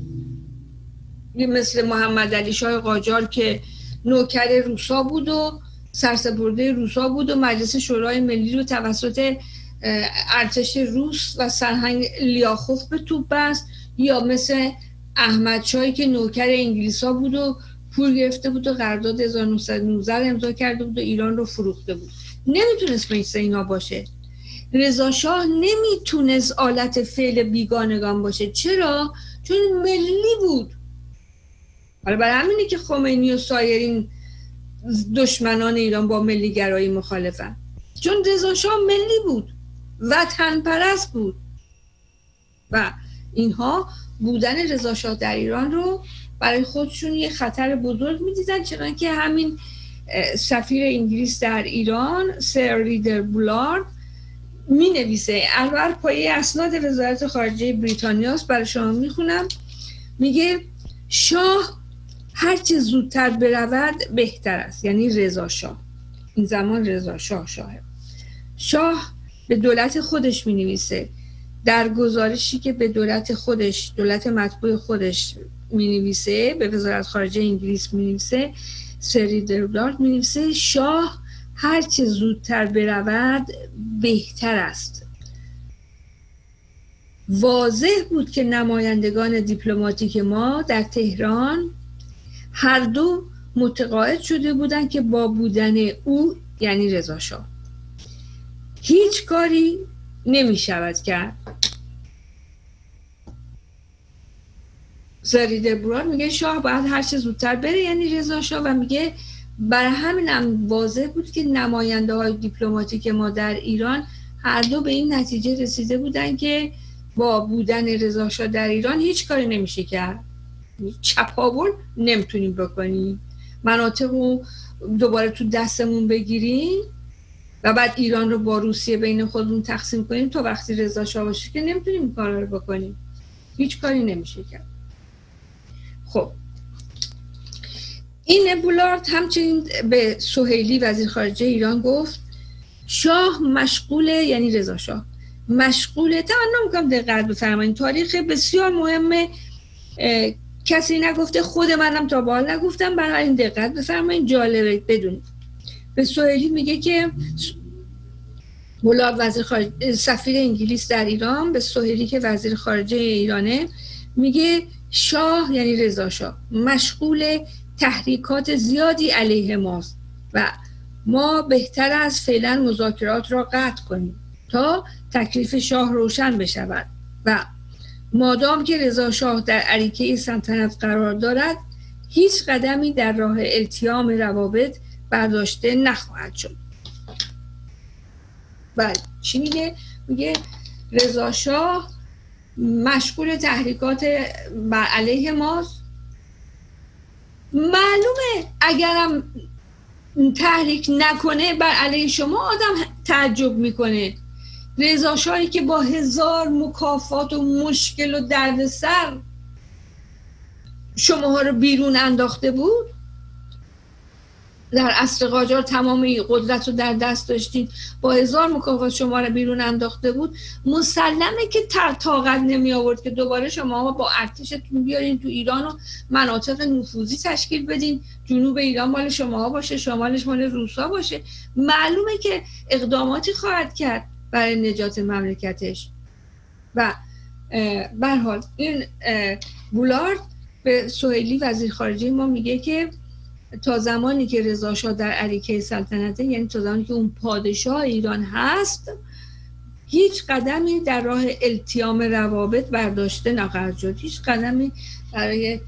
مثل محمد علی شاه قاجار که نوکر روسا بود و سرسپرده روسا بود و مجلس شورای ملی رو توسط ارتش روس و سرهنگ لیاخوف به توپ بست، یا مثل احمد شاهی که نوکر انگلیسا بود و پول گرفته بود و قرارداد هزار و نهصد و نوزده امضا کرده بود و ایران رو فروخته بود. نمیتونست مثل اینا باشه. رضا شاه نمیتونست آلت فعل بیگانگان باشه. چرا؟ چون ملی بود. حالا برای همینه که خمینی و سایرین دشمنان ایران با ملی گرایی مخالفن، چون رضا شاه ملی بود، وطن پرست بود و اینها بودن رضا شاه در ایران رو برای خودشون یه خطر بزرگ می‌دیدن. چنانکه همین سفیر انگلیس در ایران سر ریدر بولارد می نویسه، البته پایه اسناد وزارت خارجه بریتانیاست، برای شما میخونم. میگه شاه هرچه زودتر برود بهتر است، یعنی رضا شاه، این زمان رضا شاه شاهه. شاه به دولت خودش می نویسه در گزارشی که به دولت خودش، دولت مطبوع خودش می نویسه، به وزارت خارجه انگلیس می نویسه، سر ریدر بولارد می نویسه شاه هرچه زودتر برود بهتر است. واضح بود که نمایندگان دیپلماتیک ما در تهران هر دو متقاعد شده بودند که با بودن او، یعنی رضا شاه، هیچ کاری نمی شود کرد. سر ریدر بولارد میگه شاه باید هر چه زودتر بره، یعنی رضا شاه، و میگه برای همینم واضح بود که نماینده های دیپلماتیک ما در ایران هر دو به این نتیجه رسیده بودن که با بودن رضا شاه در ایران هیچ کاری نمیشه کرد، چپاول نمیتونیم بکنیم، مناطق رو دوباره تو دستمون بگیریم و بعد ایران رو با روسیه بین خودمون تقسیم کنیم تا وقتی رضا شاه باشه که نمیتونیم این کارا رو بکنیم، هیچ کاری نمیشه کرد. خب این بولارد همچنین به سهیلی وزیر خارجه ایران گفت شاه مشغوله، یعنی رضا شاه مشغوله، تمنا میکنم دقت بفرمایید، تاریخ بسیار مهمه، کسی نگفته، خود منم تا به حال نگفتم، برای این دقت بفرمایید، جالبه بدونید. به سهیلی میگه که بولارد وزیر خارجه، سفیر انگلیس در ایران، به سهیلی که وزیر خارجه ایرانه، میگه شاه، یعنی رضا شاه، مشغول تحریکات زیادی علیه ماست و ما بهتر از فعلا مذاکرات را قطع کنیم. تا تکلیف شاه روشن بشود و مادام که رضا شاه در اریکه سلطنت قرار دارد هیچ قدمی در راه التیام روابط برداشته نخواهد شد. بله چی میگه؟ میگه رضا شاه مشغول تحریکات بر علیه ماست. معلومه اگرم تحریک نکنه بر علیه شما آدم تعجب میکنه. رضا شاهی که با هزار مکافات و مشکل و دردسر شماها رو بیرون انداخته بود، در عصر قاجار تمام قدرت رو در دست داشتین، با هزار مکافات شما رو بیرون انداخته بود، مسلمه که تر طاقت نمی آورد که دوباره شما با ارتشتون بیارین تو ایران و مناطق نفوذی تشکیل بدین، جنوب ایران مال شما باشه، شمالش مال روسا باشه. معلومه که اقداماتی خواهد کرد برای نجات مملکتش. و به هر حال این بولارد به سهیلی وزیر خارجه ما میگه که تا زمانی که رضا شاه در اریکه سلطنته، یعنی تا زمانی که اون پادشاه ایران هست، هیچ قدمی در راه التیام روابط برداشته نخواهد شد. هیچ قدمی برای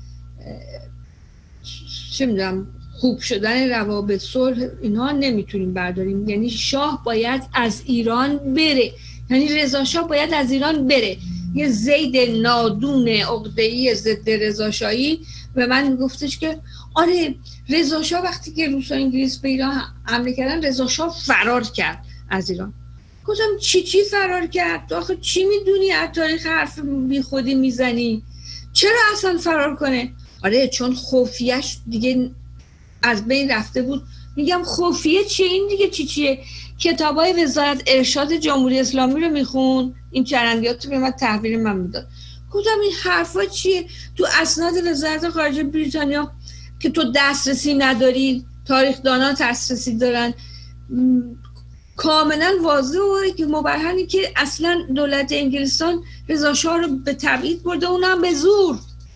چه میدونم خوب شدن روابط، صلح، اینها نمیتونیم برداریم. یعنی شاه باید از ایران بره، یعنی رضا شاه باید از ایران بره. یه زید نادون عقده‌ای ضد رضا شاهی به من میگفتش که آره رضا شاه وقتی که روس و انگلیس به ایران حمله کردن رضا شاه فرار کرد از ایران. گفتم چی چی فرار کرد؟ تو آخه چی میدونی از تاریخ حرف بی خودی میزنی؟ چرا اصلا فرار کنه؟ آره چون خفیه‌اش دیگه از بین رفته بود. میگم خفیه چیه؟ این دیگه چی چیه؟ کتابای وزارت ارشاد جمهوری اسلامی رو میخون، این چرندیات رو به من تحویل من میداد. گفتم این حرفا چیه؟ تو اسناد وزارت خارجه بریتانیا که تو دسترسی نداری، تاریخ دانان دسترسی دارن، کاملا واضحه و که مبرهنی که اصلا دولت انگلستان رضا شاه رو به تبعید برده، اونم به زور.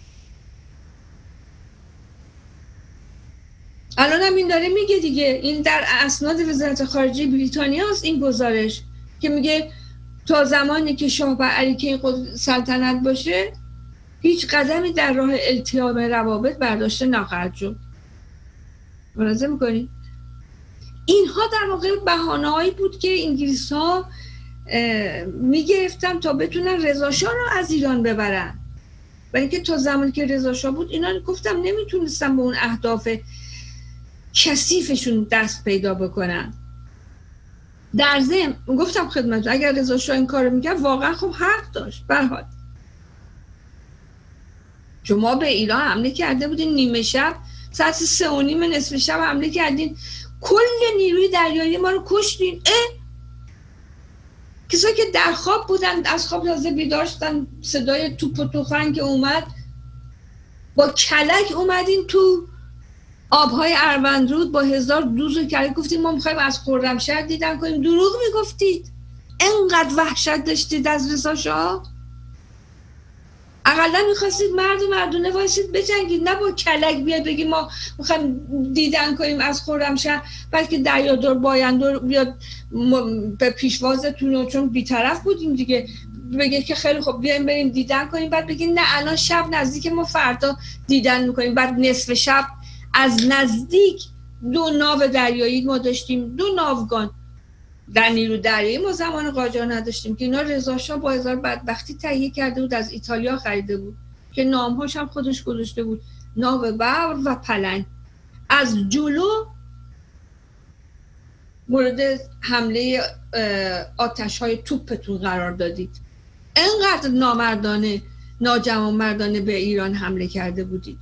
الان هم این داره میگه دیگه، این در اسناد وزارت خارجه بریتانیا است این گزارش که میگه تا زمانی که شاه بر اریکه سلطنت باشه هیچ قدمی در راه التیام روابط برداشته نخواهد شد. ملاحظه میکنی؟ اینها در واقع بهانه‌هایی بود که انگلیس‌ها میگرفتن تا بتونن رضا شاه رو از ایران ببرن. برای اینکه تا زمانی که رضا شاه بود اینا گفتم نمیتونستن به اون اهداف کثیفشون دست پیدا بکنن. در ضمن گفتم خدمتتون اگر رضا شاه این کارو میکرد واقعا خب حق داشت. به هر حال شما به ایران حمله کرده بودین، نیمه شب ساعت سه و نیم نصف شب حمله کردین، کل نیروی دریایی ما رو کشتین. اه کسایی که در خواب بودن از خواب تازه بیدار شدن، صدای توپ و تفنگ اومد، با کلک اومدین تو آبهای اروندرود با هزار دوز و کلک گفتید ما میخوایم از خرمشهر دیدن کنیم. دروغ میگفتید. انقدر وحشت داشتید از رضا شاه. اقلا میخواستید مرد و مردونه وایسید بجنگید، نه با کلک بیاد بگی ما میخوایم دیدن کنیم از خرمشهر، بلکه دریادر بایندر بیاد به پیشوازتون، چون بیطرف بودیم دیگه، بگه که خیلی خوب بیایم بریم دیدن کنیم، بعد بگید نه الان شب نزدیک ما فردا دیدن میکنیم. بعد نصف شب از نزدیک دو ناو دریایی ما داشتیم، دو ناوگان در نیرو دریایی ما زمان قاجار نداشتیم که اینا رضا شاه با هزار بدبختی تهیه کرده بود، از ایتالیا خریده بود که نامهاش هم خودش گذاشته بود، ناو ببر و پلنگ. از جلو مورد حمله آتش های توپتون قرار دادید. انقدر نامردانه ناجوانمردانه به ایران حمله کرده بودید.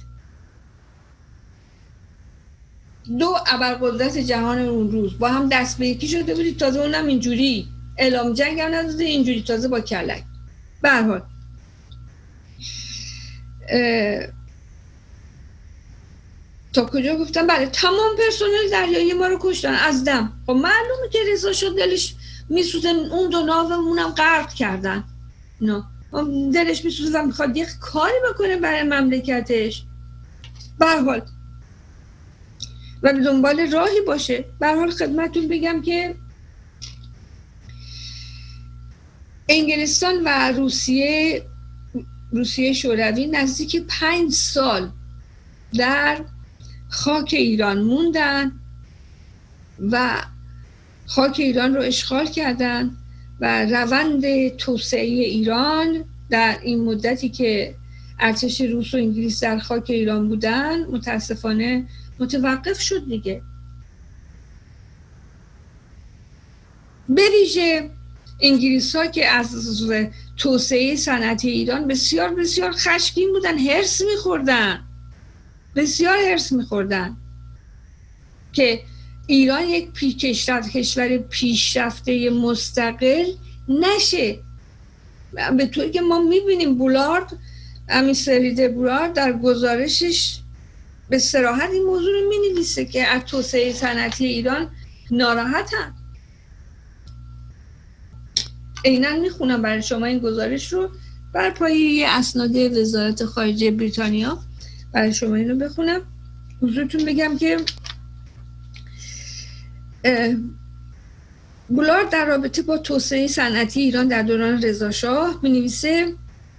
دو ابرقدرت جهان اون روز با هم دست به یکی شده بودید، تازه اونم اینجوری اعلام جنگ هم نداده، اینجوری تازه با کلک. به هر حال تا کجا گفتم؟ بله تمام پرسنل دریایی ما رو کشتن از دم. خب معلومه که رضا شاه دلش میسوزه، اون دو ناومونم غرق کردن، نه دلش میسوزه و میخواد یه کاری بکنه برای مملکتش. به هر حال و به دنبال راهی باشه. به هر حال خدمتتون بگم که انگلستان و روسیه روسیه شوروی نزدیک پنج سال در خاک ایران موندن و خاک ایران رو اشغال کردن و روند توسعه ایران در این مدتی که ارتش روس و انگلیس در خاک ایران بودن متاسفانه متوقف شد دیگه. به ویژه انگلیس ها که از توسعه صنعتی ایران بسیار بسیار خشمگین بودن، هرس میخوردن، بسیار هرس میخوردن که ایران یک پیشرفت کشور پیشرفته مستقل نشه. به طوری که ما میبینیم بولارد، امیسریده بولارد در گزارشش به صراحت این موضوع رو مینویسه که از توسعه صنعتی ایران ناراحتن. عیناً میخونم برای شما این گزارش رو بر پایه اسناد وزارت خارجه بریتانیا، برای شما اینو بخونم حضورتون بگم که بولارد در رابطه با توسعه صنعتی ایران در دوران رضا شاه می‌نویسه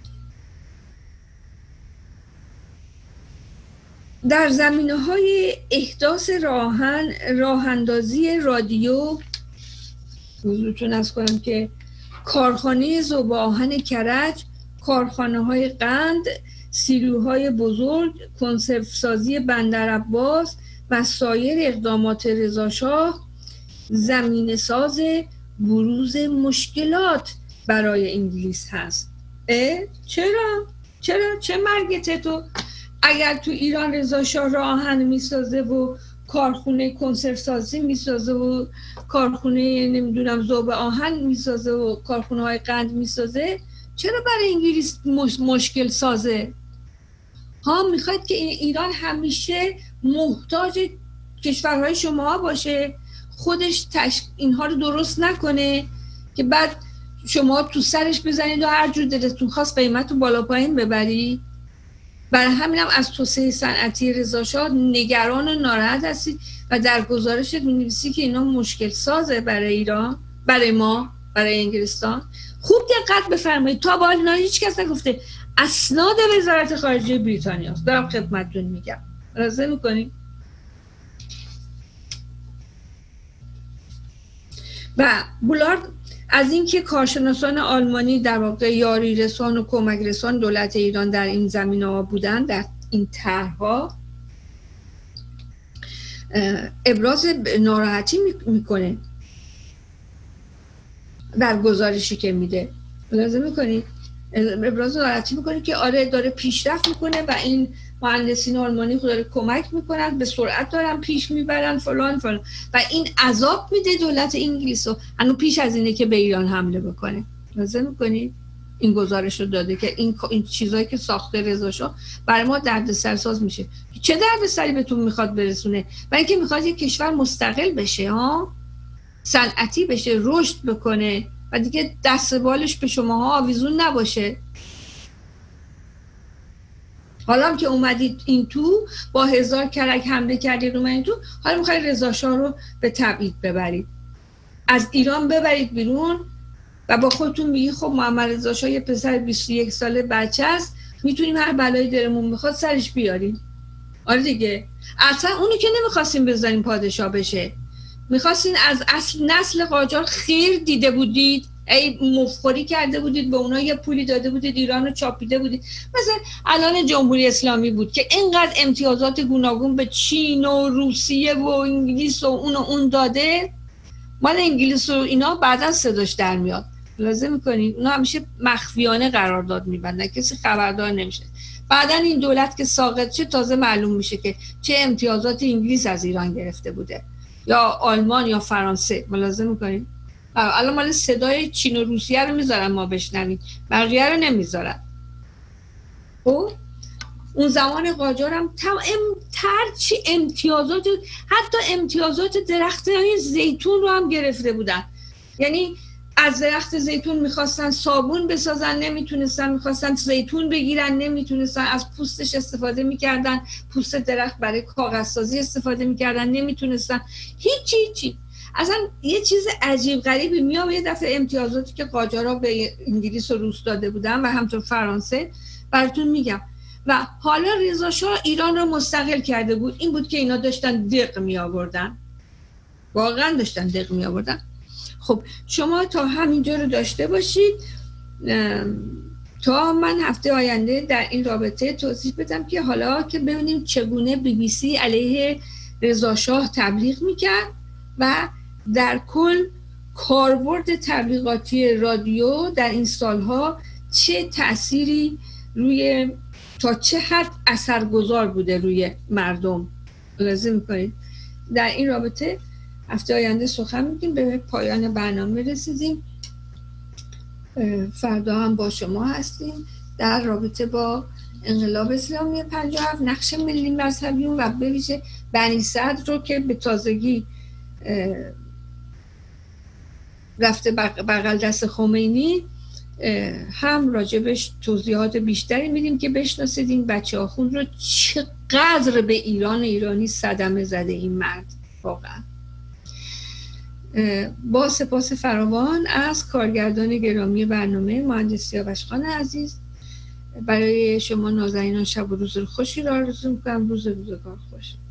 در زمینه‌های احداث راهن راه‌اندازی رادیو، حضورتون عرض کنم که کارخانه ذوب آهن کرج، کارخانه‌های قند، سیلوهای بزرگ، کنسرو سازی بندر عباس و سایر اقدامات رضا شاه زمینه ساز بروز مشکلات برای انگلیس هست. اه؟ چرا؟ چرا؟ چه مرگته تو؟ اگر تو ایران رضا شاه راه آهن میسازه و کارخونه کنسرو سازی میسازه و کارخونه نمیدونم ذوب آهن میسازه و کارخونه های قند میسازه، چرا برای انگلیس مش... مشکل سازه؟ ها میخواد که ایران همیشه محتاج کشورهای شما باشه، خودش تش... اینها رو درست نکنه که بعد شما تو سرش بزنید و هر جور دلتون خواست قیمت رو بالا پایین ببرید. برای همینم از توسعه صنعتی رضا شاه نگران و ناراحت هستید و در گزارشت می‌نویسی که اینا مشکل سازه برای ایران، برای ما، برای انگلستان. خوب دقت بفرمایید، تا به حال هیچ کس نگفته، اسناد وزارت خارجه بریتانیا است، دارم خدمتتون میگم. راضی می‌کنید؟ و بولارد از اینکه کارشناسان آلمانی در واقع یاری رسان و کمک رسان دولت ایران در این زمینه‌ها بودن، در این طرح‌ها ابراز ناراحتی میکنه در گزارشی که میده. لازم میکنید ابراز ناراحتی میکنه که آره داره پیشرفت میکنه و این مهندسین آلمانی خود داره کمک میکنن، به سرعت دارن پیش میبرن فلان فلان و این عذاب میده دولت انگلیس رو هنو پیش از اینه که به ایران حمله بکنه. لازم میکنید این گزارش رو داده که این این چیزایی که ساخته رضا شاه برای ما دردسرساز میشه. چه دردسری بهتون میخواد برسونه؟ برای اینکه میخواد یک کشور مستقل بشه، ها صنعتی بشه، رشد بکنه و دیگه دست بالش به شماها آویزون نباشه. حالا که اومدید این تو با هزار کرک حمله کردید اومدید تو، حالا میخواید رضا شاه رو به تبعید ببرید، از ایران ببرید بیرون و با خودتون میگی خب محمد رضا شاه یه پسر بیست و یک ساله بچه است، میتونیم هر بلایی دلمون میخواد سرش بیاریم. آره دیگه، اصلا اونی که نمیخواستیم بذاریم پادشاه بشه، میخواستین از اصل نسل قاجار خیر دیده بودید، ای مفخوری کرده بودید، به اونا یه پولی داده بودید، ایران رو چاپیده بودید. مثلا الان جمهوری اسلامی بود که اینقدر امتیازات گوناگون به چین و روسیه و انگلیس و اون و اون داده، مال انگلیس و اینا بعدا صداش در میاد. لازم میکنید اونا همیشه مخفیانه قرارداد میبندن، کسی خبردار نمیشه. بعدا این دولت که ساقط شه تازه معلوم میشه که چه امتیازات انگلیس از ایران گرفته بوده یا آلمان یا فرانسه. ملاحظه میکنید الان مال صدای چین و روسیه رو میذارن ما بشنوید، بقیه رو نمیذارن. او اون زمان قاجار هم ترچی امتیازات، حتی امتیازات درخت زیتون رو هم گرفته بودن. یعنی از درخت زیتون میخواستن صابون بسازن نمیتونستن، میخواستن زیتون بگیرن نمیتونستن، از پوستش استفاده میکردن، پوست درخت برای کاغذسازی استفاده میکردن نمیتونستن، هیچی هیچی. اصلا یه چیز عجیب غریبی میام. یه دفعه امتیازاتی که قاجارها به انگلیس و روس داده بودن و همطور فرانسه براتون میگم. و حالا رضا شاه ایران رو مستقل کرده بود. این بود که اینا داشتن دق می آوردن، واقعا داشتن دق می آوردن. خب شما تا همینجا رو داشته باشید تا من هفته آینده در این رابطه توضیح بدم که حالا که ببینیم چگونه بی بی سی علیه رضا شاه تبلیغ میکرد و در کل کاربرد تبلیغاتی رادیو در این سالها چه تأثیری روی تا چه حد اثرگذار بوده روی مردم. لازم میکنید در این رابطه هفته آینده سخن میگیم. به پایان برنامه رسیدیم. فردا هم با شما هستیم در رابطه با انقلاب اسلامی پنجاه و هفت، نقش ملی مذهبیون و به ویژه بنی صدر رو که به تازگی رفته بغل دست خمینی، هم راجبش توضیحات بیشتری میدیم که بشناسید این بچه آخوند رو چقدر به ایران ایرانی صدمه زده این مرد. واقعا با سپاس فراوان از کارگردان گرامی برنامه مهندس سیاوش خان عزیز، برای شما نازنینان شب و روز خوشی را آرزو می‌کنم. روز روزگار خوش.